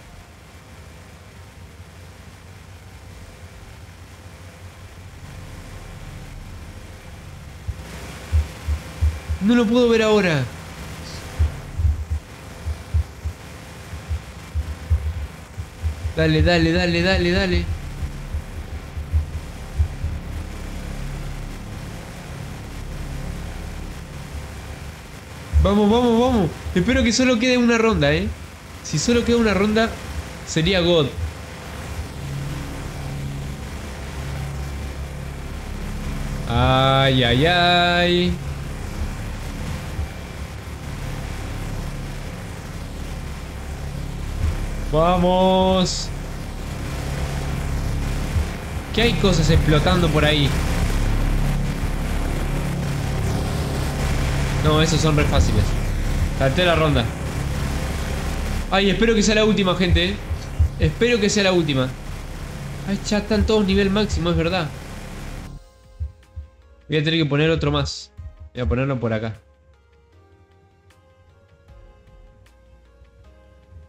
No lo puedo ver ahora. Dale, dale, dale, dale, dale. Vamos, vamos, vamos. Espero que solo quede una ronda, ¿eh? Si solo queda una ronda, sería God. Ay, ay, ay. Vamos. ¿Qué hay cosas explotando por ahí? No, esos son re fáciles. Salté la ronda. Ay, espero que sea la última, gente, ¿eh? Espero que sea la última. Ay, ya están todos nivel máximo, es verdad. Voy a tener que poner otro más. Voy a ponerlo por acá.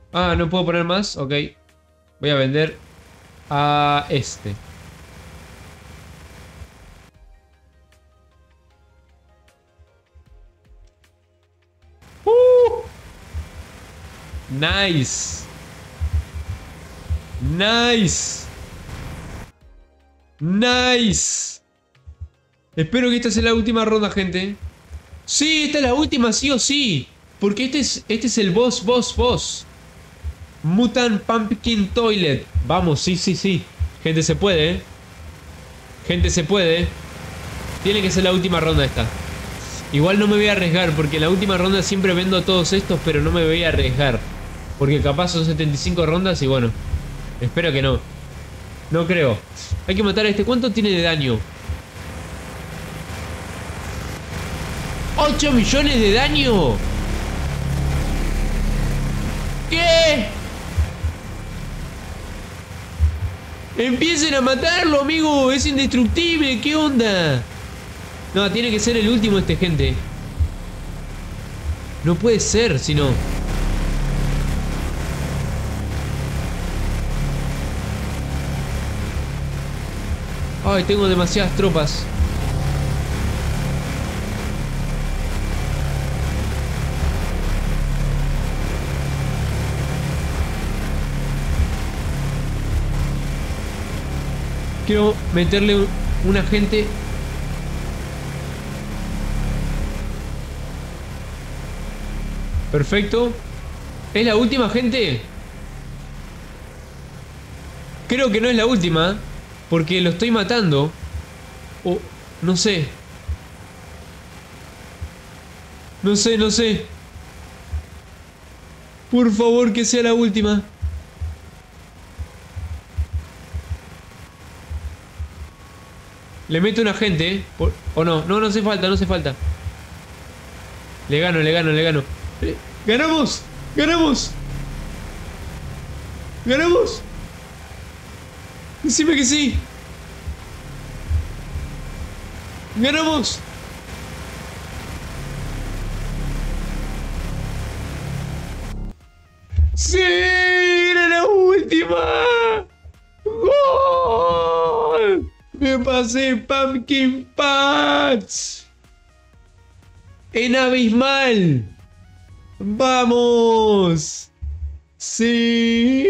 Ah, no puedo poner más. Ok. Voy a vender a este. Uh, nice. Nice. Nice. Espero que esta sea la última ronda, gente. Sí, esta es la última, sí o sí. Porque este es, este es el boss, boss, boss. Mutant Pumpkin Toilet. Vamos, sí, sí, sí. Gente, se puede, ¿eh? Gente, se puede. Tiene que ser la última ronda esta. Igual no me voy a arriesgar, porque en la última ronda siempre vendo todos estos, pero no me voy a arriesgar. Porque capaz son setenta y cinco rondas y bueno. Espero que no. No creo. Hay que matar a este. ¿Cuánto tiene de daño? ¡ocho millones de daño! ¿Qué? Empiecen a matarlo, amigo. Es indestructible. ¿Qué onda? No, tiene que ser el último este, gente. No puede ser, si no. Ay, tengo demasiadas tropas. Quiero meterle un, un agente. Perfecto. ¿Es la última, gente? Creo que no es la última. Porque lo estoy matando. O no sé. No sé, no sé. Por favor, que sea la última. Le meto un agente, ¿eh? Por... O no, no, no hace falta, no hace falta. Le gano, le gano, le gano. Eh, ¡Ganamos! ¡Ganamos! ¡Ganamos! Decime que sí. ¡Ganamos! ¡Sí! ¡Era la última! ¡Gol! Me pasé Pumpkin Patch en abismal. ¡Vamos! ¡Sí!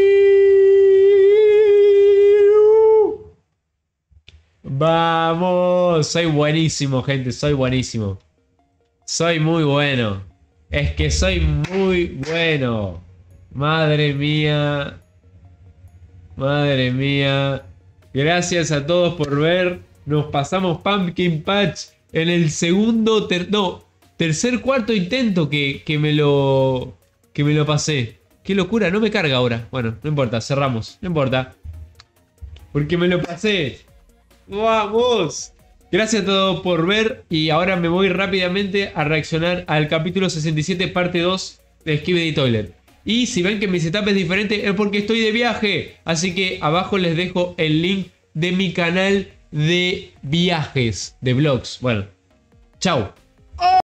¡Vamos! Soy buenísimo, gente. Soy buenísimo. Soy muy bueno. Es que soy muy bueno. Madre mía. Madre mía. Gracias a todos por ver. Nos pasamos Pumpkin Patch en el segundo, ter no, tercer, cuarto intento que, que me lo que me lo pasé. Qué locura, no me carga ahora. Bueno, no importa, cerramos. No importa. Porque me lo pasé. ¡Vamos! Gracias a todos por ver. Y ahora me voy rápidamente a reaccionar al capítulo sesenta y siete, parte dos de Skibidi Toilet. Y si ven que mi setup es diferente es porque estoy de viaje. Así que abajo les dejo el link de mi canal de viajes, de vlogs. Bueno, chao.